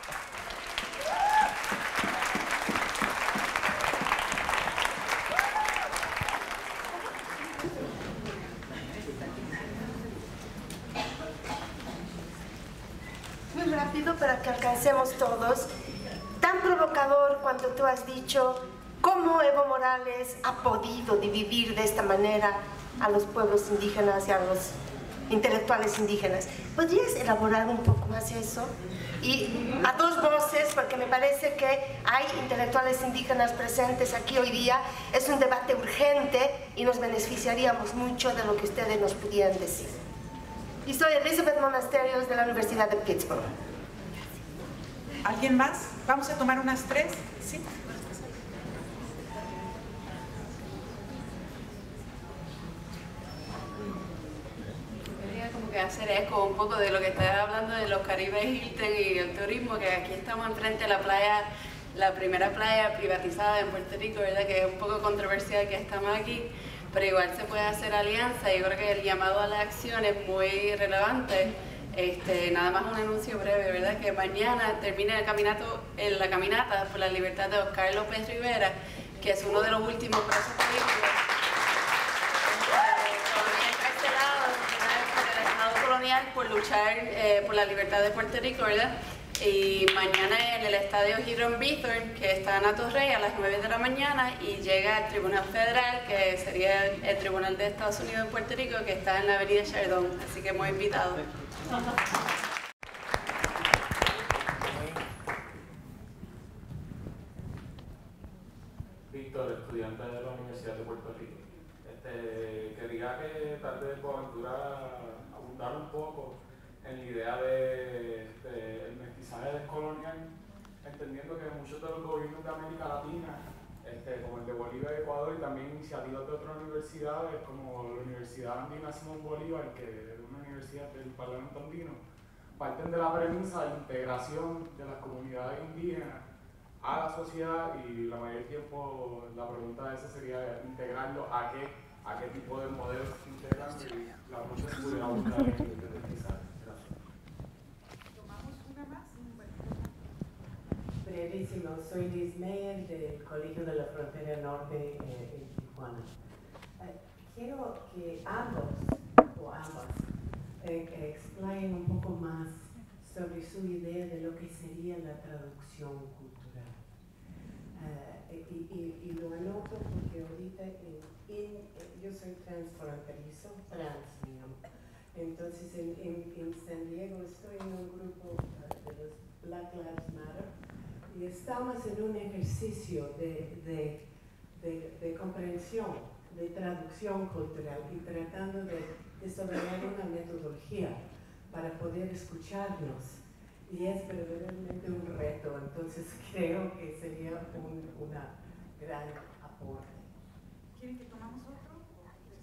Muy rápido para que alcancemos todos. Tan provocador cuando tú has dicho cómo Evo Morales ha podido dividir de esta manera a los pueblos indígenas y a los intelectuales indígenas. ¿Podrías elaborar un poco más eso? Y a dos voces, porque me parece que hay intelectuales indígenas presentes aquí hoy día, es un debate urgente y nos beneficiaríamos mucho de lo que ustedes nos pudieran decir. Y soy Elizabeth Monasterios de la Universidad de Pittsburgh. ¿Alguien más? ¿Vamos a tomar unas 3? ¿Sí? Quería como que hacer eco un poco de lo que estaba hablando de los Caribes Hilton y el turismo, que aquí estamos enfrente de la playa, la primera playa privatizada en Puerto Rico, ¿verdad? Que es un poco controversial que estamos aquí, pero igual se puede hacer alianza y yo creo que el llamado a la acción es muy relevante. Nada más un anuncio breve, ¿verdad? Que mañana termina la caminata por la libertad de Oscar López Rivera, que es uno de los últimos presos políticos encarcelados por el Estado colonial por luchar por la libertad de Puerto Rico, ¿verdad? Y mañana en el estadio Hiram Bithorn, que está en Atorrey a las 9 de la mañana, y llega al Tribunal Federal, que sería el Tribunal de Estados Unidos en Puerto Rico, que está en la avenida Chardon, así que hemos invitado. Víctor, estudiante de la Universidad de Puerto Rico. Quería que tal vez abundar un poco en la idea del mestizaje descolonial, entendiendo que muchos de los gobiernos de América Latina, como el de Bolivia y Ecuador, y también iniciativas de otras universidades, como la Universidad Andina Simón Bolívar, que es una universidad del Parlamento Andino, parten de la premisa de integración de las comunidades indígenas a la sociedad, y la mayor tiempo la pregunta de esa sería integrarlo a qué tipo de modelos integran, y la próxima se pudiera buscar en el mestizaje. ¿Tomamos una más? Brevísimo, soy Liz Meyer del Colegio de la Frontera Norte en Tijuana. Quiero que ambas explainen un poco más sobre su idea de lo que sería la traducción cultural. Y lo anoto porque ahorita yo soy transfronterizo, digamos. Entonces en San Diego estoy en un grupo de los Black Lives Matter y estamos en un ejercicio de comprensión, de traducción cultural y tratando de desarrollar una metodología para poder escucharnos. Y es verdaderamente un reto, entonces creo que sería una gran aporte. ¿Quieren que tomamos otro?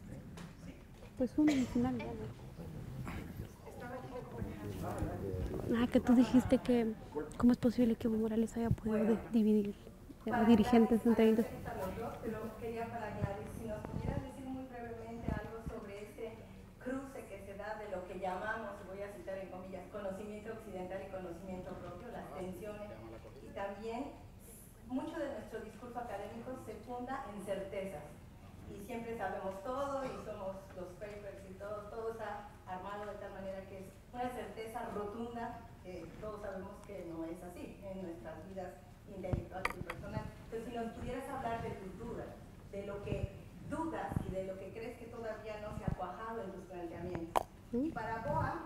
Sí. Pues uno al final. que tú dijiste que cómo es posible que Evo Morales haya podido dividir dirigentes entre ellos. Pero quería para Gladys, si nos pudieras decir muy brevemente algo sobre este cruce que se da de lo que llamamos, voy a citar en comillas, conocimiento occidental y conocimiento propio, las tensiones, y también mucho de nuestro discurso académico se funda en certezas, y siempre sabemos todo, y somos los papers y todo está armado de tal manera que es una certeza rotunda, que todos sabemos que no es así en nuestras vidas intelectuales y personales. Entonces, si nos pudieras hablar de tus dudas, de lo que dudas y de lo que crees que todavía no se ha cuajado en tus planteamientos. Y para Boa,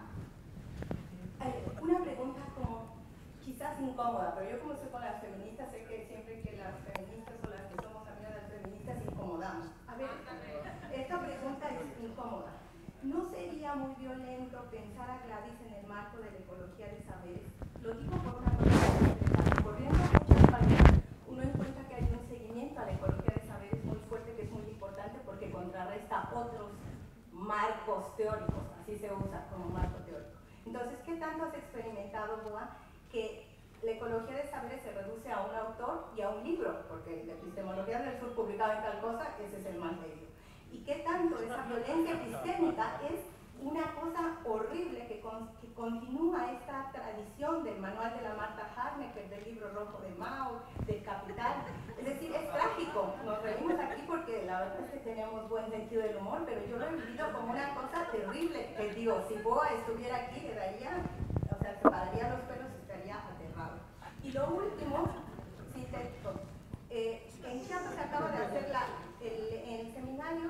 una pregunta como quizás incómoda, pero yo como estoy con las feministas, sé que siempre que las feministas o las que somos amigas de las feministas incomodamos. A ver, esta pregunta es incómoda. ¿No sería muy violento pensar a Gladys en el marco de la ecología de saberes? Lo digo por una cosa, corriendo muchas páginas, uno encuentra que hay un seguimiento a la ecología de saberes muy fuerte, que es muy importante porque contrarresta otros marcos teóricos, así se usa como marco teórico. Entonces, ¿qué tanto has experimentado, Boa, que la ecología de saberes se reduce a un autor y a un libro? Porque la epistemología del sur publicada en tal cosa, ese es el más leído. ¿Y qué tanto esa violencia epistémica es una cosa horrible que continúa esta tradición del manual de la Marta Harnecker, del libro rojo de Mao, del Capital? Es decir, es trágico. Nos reímos aquí porque la verdad es que tenemos buen sentido del humor, pero yo lo he vivido como una cosa terrible. Que digo, si Boa estuviera aquí, le daría, o sea, se pararía los pelos y estaría aterrado. Y lo último, sí, texto. En Chiapas se acaba de hacer el seminario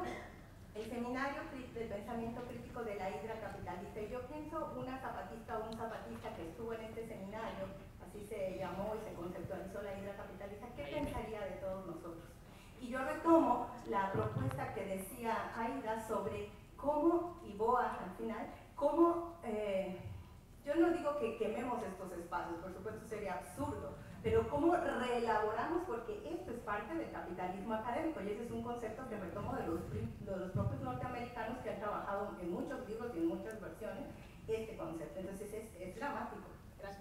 del pensamiento crítico de la hidra capitalista. Y yo pienso una zapatista o un zapatista que estuvo en este seminario, así se llamó y se conceptualizó la hidra capitalista, ¿qué pensaría de todos nosotros? Y yo retomo la propuesta que decía Aida sobre cómo, y Boa al final, cómo, yo no digo que quememos estos espacios, por supuesto sería absurdo, pero cómo reelaboramos, porque esto es parte del capitalismo académico, y ese es un concepto que retomo de los propios norteamericanos que han trabajado en muchos libros y en muchas versiones, este concepto. Entonces es dramático. Gracias.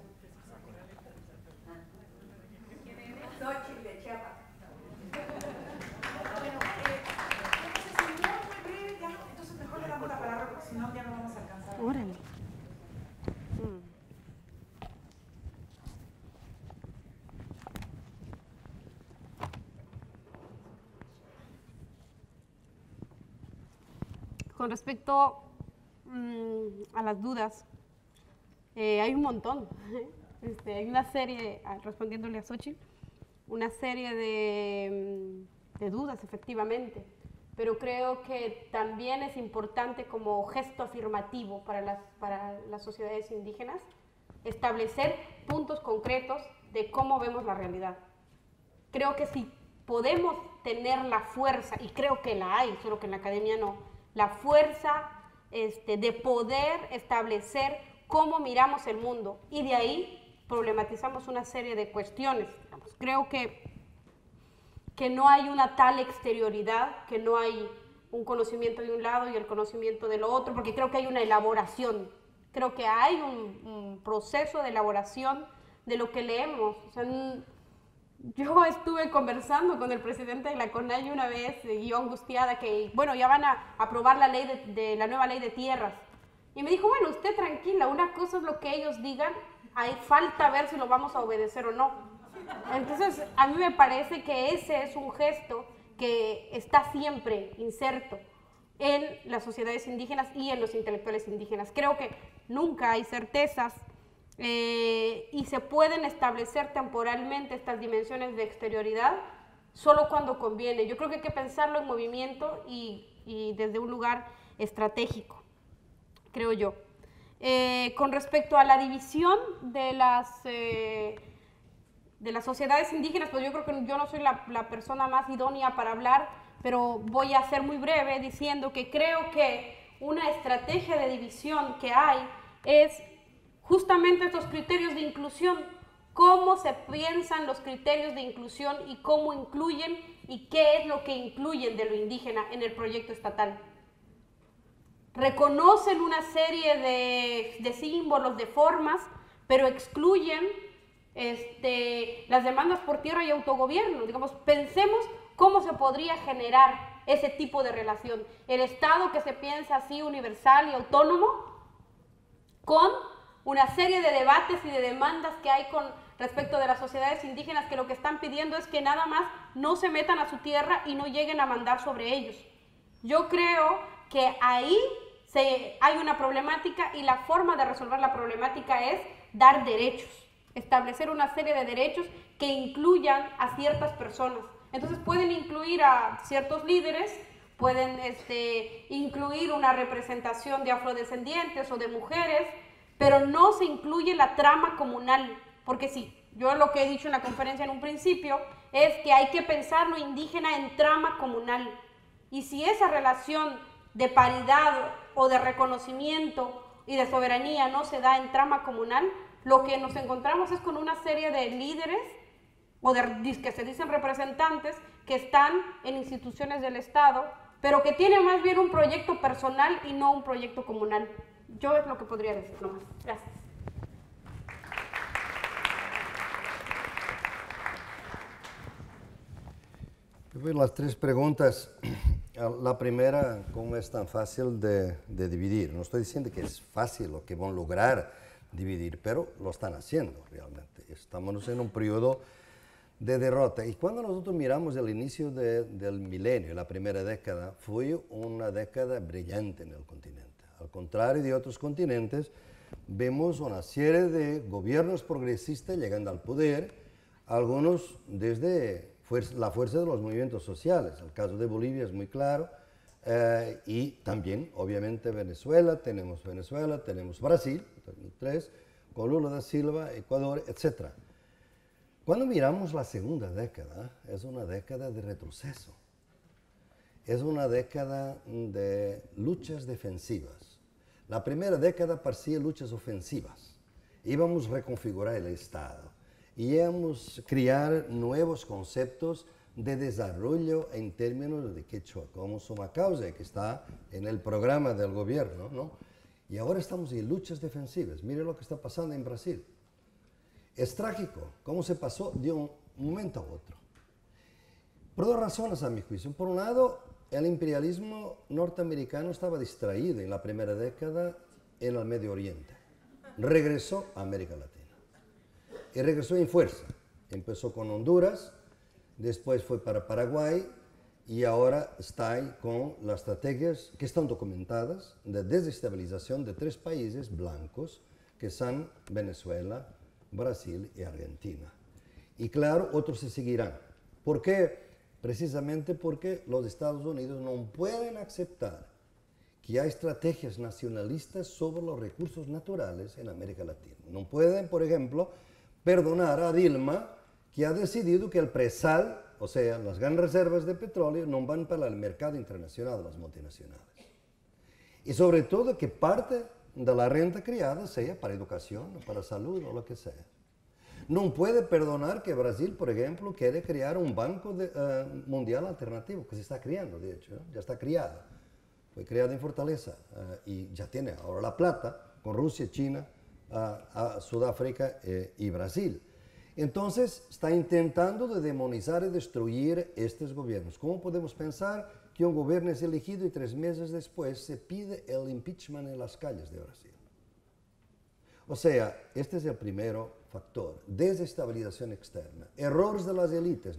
Xochitl de Chiapas. Bueno, muy breve ya, entonces mejor le damos la palabra porque si no ya no vamos a alcanzar. Órale. Con respecto a las dudas, hay un montón. Hay una serie, respondiéndole a Xochitl, una serie de dudas, efectivamente, pero creo que también es importante como gesto afirmativo para las sociedades indígenas establecer puntos concretos de cómo vemos la realidad. Creo que si podemos tener la fuerza, y creo que la hay, solo que en la academia no, la fuerza de poder establecer cómo miramos el mundo, y de ahí problematizamos una serie de cuestiones. Creo que no hay una tal exterioridad, que no hay un conocimiento de un lado y el conocimiento del otro, porque creo que hay una elaboración, creo que hay un proceso de elaboración de lo que leemos. O sea, yo estuve conversando con el presidente de la CONAIE una vez, y yo angustiada, que bueno, ya van a aprobar la ley de la nueva ley de tierras, y me dijo, bueno, usted tranquila, una cosa es lo que ellos digan, hay falta ver si lo vamos a obedecer o no. Entonces, a mí me parece que ese es un gesto que está siempre inserto en las sociedades indígenas y en los intelectuales indígenas. Creo que nunca hay certezas y se pueden establecer temporalmente estas dimensiones de exterioridad solo cuando conviene. Yo creo que hay que pensarlo en movimiento y desde un lugar estratégico, creo yo. Con respecto a la división de las sociedades indígenas, pues yo creo que yo no soy la persona más idónea para hablar, pero voy a ser muy breve diciendo que creo que una estrategia de división que hay es justamente estos criterios de inclusión, cómo se piensan los criterios de inclusión y cómo incluyen y qué es lo que incluyen de lo indígena en el proyecto estatal. Reconocen una serie de símbolos, de formas, pero excluyen las demandas por tierra y autogobierno. Digamos, pensemos cómo se podría generar ese tipo de relación. El Estado que se piensa así universal y autónomo, con una serie de debates y de demandas que hay con respecto de las sociedades indígenas, que lo que están pidiendo es que nada más no se metan a su tierra y no lleguen a mandar sobre ellos. Yo creo que ahí hay una problemática, y la forma de resolver la problemática es dar derechos, establecer una serie de derechos que incluyan a ciertas personas. Entonces pueden incluir a ciertos líderes, pueden incluir una representación de afrodescendientes o de mujeres, pero no se incluye la trama comunal, porque sí, yo lo que he dicho en la conferencia en un principio es que hay que pensar lo indígena en trama comunal, y si esa relación de paridad o de reconocimiento y de soberanía no se da en trama comunal, lo que nos encontramos es con una serie de líderes o que se dicen representantes que están en instituciones del Estado, pero que tienen más bien un proyecto personal y no un proyecto comunal. Yo es lo que podría decir nomás. Gracias. Las tres preguntas. La primera, ¿cómo es tan fácil de dividir? No estoy diciendo que es fácil o que van a lograr dividir, pero lo están haciendo realmente. Estamos en un periodo de derrota. Y cuando nosotros miramos el inicio del milenio, la primera década, fue una década brillante en el continente. Al contrario de otros continentes, vemos una serie de gobiernos progresistas llegando al poder, algunos desde la fuerza de los movimientos sociales. El caso de Bolivia es muy claro, y también, obviamente, Venezuela, tenemos Brasil, 2003, con Lula da Silva, Ecuador, etc. Cuando miramos la segunda década, es una década de retroceso. Es una década de luchas defensivas. La primera década parecía luchas ofensivas. Íbamos a reconfigurar el Estado. Íbamos a crear nuevos conceptos de desarrollo en términos de quechua, como suma causa, que está en el programa del gobierno, ¿no? Y ahora estamos en luchas defensivas. Mire lo que está pasando en Brasil. Es trágico cómo se pasó de un momento a otro. Por dos razones, a mi juicio. Por un lado, el imperialismo norteamericano estaba distraído en la primera década en el Medio Oriente. Regresó a América Latina. Y regresó en fuerza. Empezó con Honduras, después fue para Paraguay, y ahora está ahí con las estrategias que están documentadas de desestabilización de tres países blancos, que son Venezuela, Brasil y Argentina. Y claro, otros se seguirán. ¿Por qué? Precisamente porque los Estados Unidos no pueden aceptar que hay estrategias nacionalistas sobre los recursos naturales en América Latina. No pueden, por ejemplo, perdonar a Dilma, que ha decidido que el presal, o sea, las grandes reservas de petróleo, no van para el mercado internacional de las multinacionales. Y sobre todo que parte de la renta creada sea para educación, o para salud, o lo que sea. No puede perdonar que Brasil, por ejemplo, quiere crear un banco mundial alternativo, que se está creando, de hecho, ya está creado. Fue creado en Fortaleza y ya tiene ahora la plata con Rusia, China, Sudáfrica y Brasil. Entonces, está intentando de demonizar y destruir estos gobiernos. ¿Cómo podemos pensar que un gobierno es elegido y 3 meses después se pide el impeachment en las calles de Brasil? O sea, este es el primer factor, desestabilización externa, errores de las élites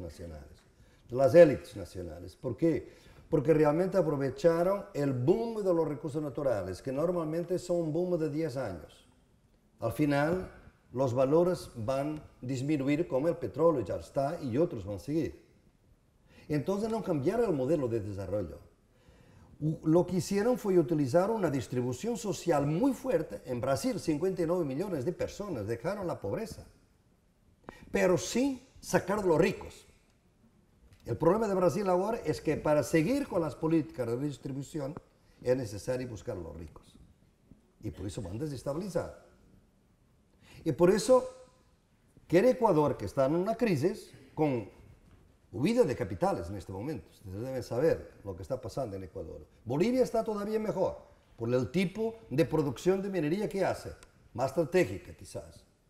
nacionales. ¿Por qué? Porque realmente aprovecharon el boom de los recursos naturales, que normalmente son un boom de 10 años. Al final, los valores van a disminuir, como el petróleo ya está, y otros van a seguir. Entonces no cambiaron el modelo de desarrollo. Lo que hicieron fue utilizar una distribución social muy fuerte. En Brasil, 59 millones de personas dejaron la pobreza, pero sin sacar de los ricos. El problema de Brasil ahora es que para seguir con las políticas de redistribución es necesario buscar a los ricos. Y por eso van a desestabilizar. Y por eso quiere Ecuador, que está en una crisis con huida de capitales en este momento. Ustedes deben saber lo que está pasando en Ecuador. Bolivia está todavía mejor por el tipo de producción de minería que hace, más estratégica quizás.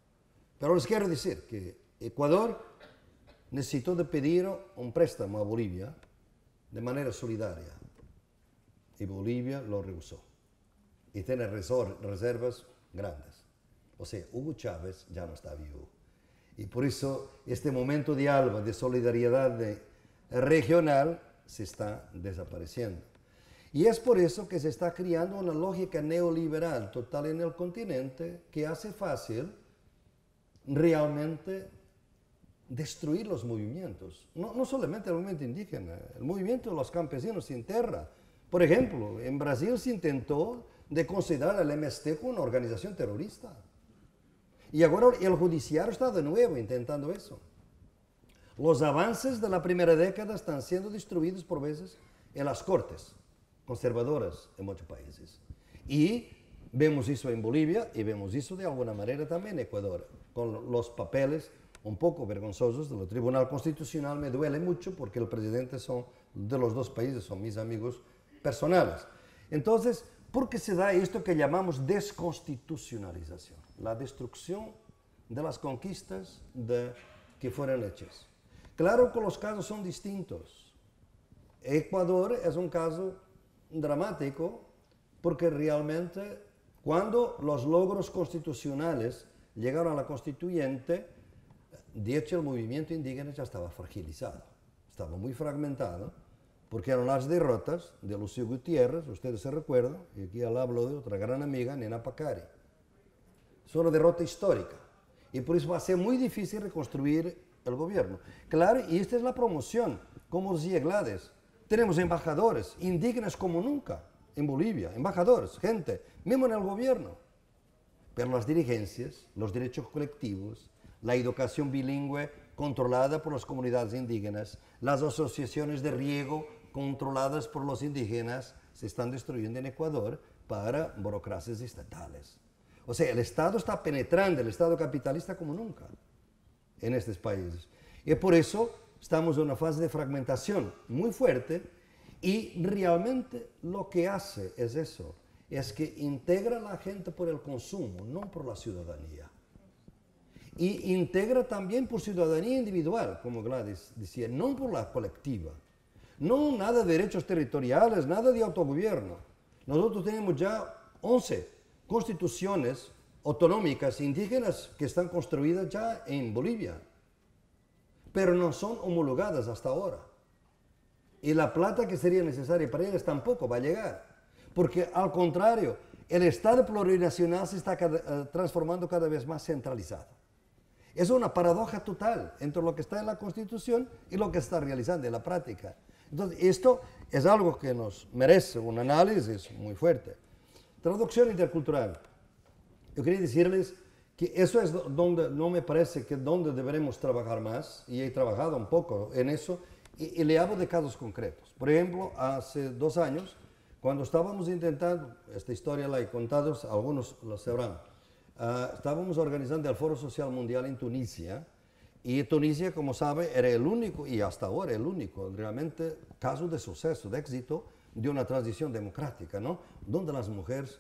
Pero les quiero decir que Ecuador necesitó de pedir un préstamo a Bolivia de manera solidaria y Bolivia lo rehusó y tiene reservas grandes. O sea, Hugo Chávez ya no está vivo. Y por eso este momento de alba, de solidaridad regional, se está desapareciendo. Y es por eso que se está creando una lógica neoliberal total en el continente que hace fácil realmente destruir los movimientos. No solamente el movimiento indígena, el movimiento de los campesinos sin tierra. Por ejemplo, en Brasil se intentó de considerar al MST como una organización terrorista. Y ahora el judiciario está de nuevo intentando eso. Los avances de la primera década están siendo destruidos por veces en las cortes conservadoras en muchos países. Y vemos eso en Bolivia y vemos eso de alguna manera también en Ecuador, con los papeles un poco vergonzosos del Tribunal Constitucional. Me duele mucho porque el presidente de los dos países son mis amigos personales. Entonces, ¿por qué se da esto que llamamos desconstitucionalización? La destrucción de las conquistas que fueron hechas. Claro que los casos son distintos. Ecuador es un caso dramático porque realmente cuando los logros constitucionales llegaron a la constituyente, de hecho el movimiento indígena ya estaba fragilizado, estaba muy fragmentado, porque eran las derrotas de Lucio Gutiérrez, ustedes se recuerdan, y aquí hablo de otra gran amiga, Nena Pacari. Es una derrota histórica, y por eso va a ser muy difícil reconstruir el gobierno. Claro, y esta es la promoción, como decía Gladys, tenemos embajadores indígenas como nunca en Bolivia, embajadores, gente, mismo en el gobierno. Pero las dirigencias, los derechos colectivos, la educación bilingüe controlada por las comunidades indígenas, las asociaciones de riego controladas por los indígenas, se están destruyendo en Ecuador para burocracias estatales. O sea, el Estado está penetrando, el Estado capitalista como nunca en estos países. Y por eso estamos en una fase de fragmentación muy fuerte y realmente lo que hace es eso, es que integra a la gente por el consumo, no por la ciudadanía. Y integra también por ciudadanía individual, como Gladys decía, no por la colectiva. No nada de derechos territoriales, nada de autogobierno. Nosotros tenemos ya 11 constituciones autonómicas indígenas que están construidas ya en Bolivia, pero no son homologadas hasta ahora. Y la plata que sería necesaria para ellas tampoco va a llegar, porque al contrario, el Estado plurinacional se está transformando cada vez más centralizado. Es una paradoja total entre lo que está en la Constitución y lo que está realizando en la práctica. Entonces, esto es algo que nos merece un análisis muy fuerte. Traducción intercultural. Yo quería decirles que eso es donde no me parece que donde deberemos trabajar más, y he trabajado un poco en eso, y le hablo de casos concretos. Por ejemplo, hace 2 años, cuando estábamos intentando, esta historia la he contado, algunos lo sabrán, estábamos organizando el Foro Social Mundial en Tunisia, y Tunisia, como sabe, era el único, y hasta ahora el único, realmente, caso de suceso, de éxito, de una transición democrática, ¿no? Donde las mujeres,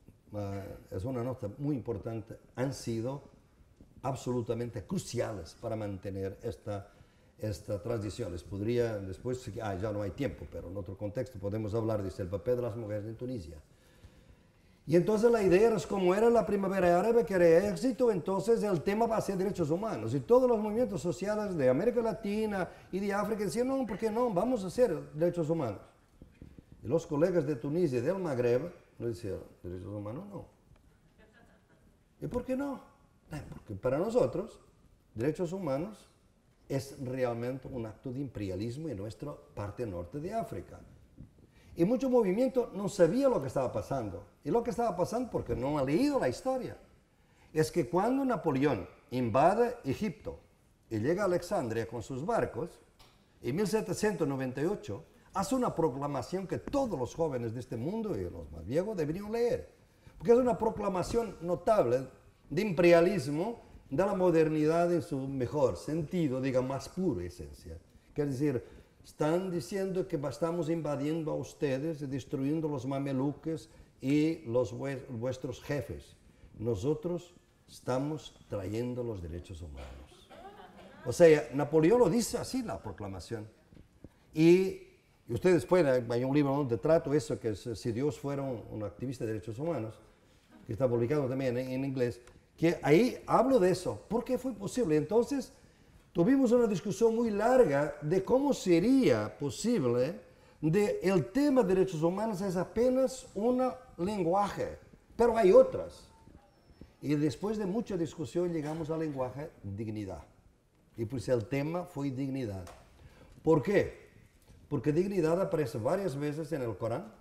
es una nota muy importante, han sido absolutamente cruciales para mantener esta transición. Les podría después, ya no hay tiempo, pero en otro contexto podemos hablar del papel de las mujeres en Tunisia. Y entonces la idea era, como era la primavera árabe, que era éxito, entonces el tema va a ser derechos humanos. Y todos los movimientos sociales de América Latina y de África decían, no, ¿por qué no? Vamos a hacer derechos humanos. Y los colegas de Tunisia y del Magreb nos decían, derechos humanos no. ¿Y por qué no? Porque para nosotros, derechos humanos es realmente un acto de imperialismo en nuestra parte norte de África. Y mucho movimiento no sabía lo que estaba pasando. Y lo que estaba pasando, porque no ha leído la historia, es que cuando Napoleón invade Egipto y llega a Alexandria con sus barcos, en 1798, hace una proclamación que todos los jóvenes de este mundo y los más viejos deberían leer. Porque es una proclamación notable de imperialismo, de la modernidad en su mejor sentido, digamos, más pura esencia. Quiere decir, están diciendo que estamos invadiendo a ustedes y destruyendo los mameluques y vuestros jefes. Nosotros estamos trayendo los derechos humanos. O sea, Napoleón lo dice así en la proclamación. Y ustedes pueden, hay un libro donde trato eso, que es Si Dios fuera un activista de derechos humanos, que está publicado también en inglés, que ahí hablo de eso. ¿Por qué fue posible? Entonces, tuvimos una discusión muy larga de cómo sería posible el tema de derechos humanos es apenas un lenguaje, pero hay otras. Y después de mucha discusión llegamos al lenguaje dignidad. Y pues el tema fue dignidad. ¿Por qué? Porque dignidad aparece varias veces en el Corán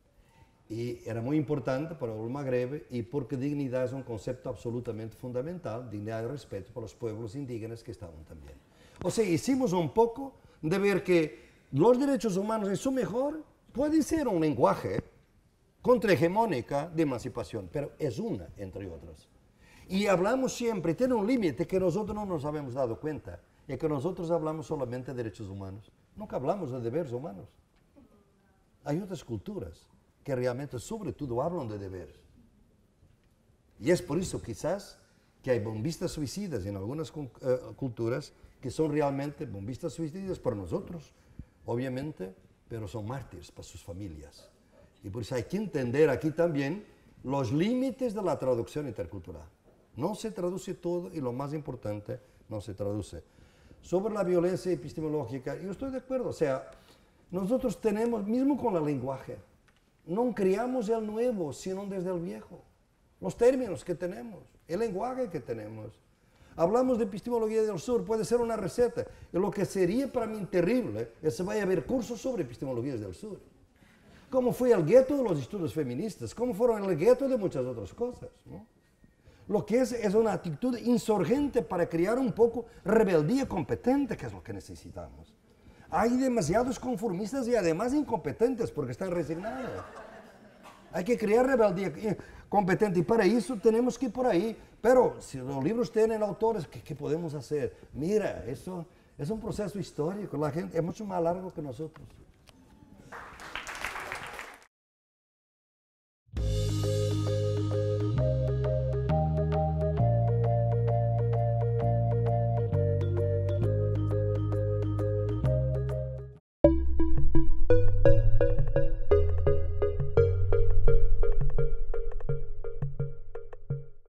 y era muy importante para el Magreb y porque dignidad es un concepto absolutamente fundamental, dignidad y respeto para los pueblos indígenas que estaban también. O sea, hicimos un poco de ver que los derechos humanos en su mejor puede ser un lenguaje contrahegemónica de emancipación, pero es una entre otras. Y hablamos siempre, tiene un límite que nosotros no nos habíamos dado cuenta, es que nosotros hablamos solamente de derechos humanos, nunca hablamos de deberes humanos. Hay otras culturas que realmente sobre todo hablan de deberes. Y es por eso quizás que hay bombistas suicidas en algunas culturas que son realmente bombistas suicidas para nosotros, obviamente, pero son mártires para sus familias. Y por eso hay que entender aquí también los límites de la traducción intercultural. No se traduce todo y lo más importante, no se traduce. Sobre la violencia epistemológica, yo estoy de acuerdo. O sea, nosotros tenemos, mismo con el lenguaje, no creamos el nuevo, sino desde el viejo. Los términos que tenemos, el lenguaje que tenemos. Hablamos de epistemología del sur, puede ser una receta. Y lo que sería para mí terrible es que vaya a haber cursos sobre epistemologías del sur. Cómo fue el gueto de los estudios feministas, cómo fueron el gueto de muchas otras cosas, ¿no? Lo que es una actitud insurgente para crear un poco rebeldía competente, que es lo que necesitamos. Hay demasiados conformistas y además incompetentes porque están resignados. Hay que crear rebeldía competente y para eso tenemos que ir por ahí. Pero si los libros tienen autores, ¿qué podemos hacer? Mira, eso es un proceso histórico. La gente es mucho más largo que nosotros.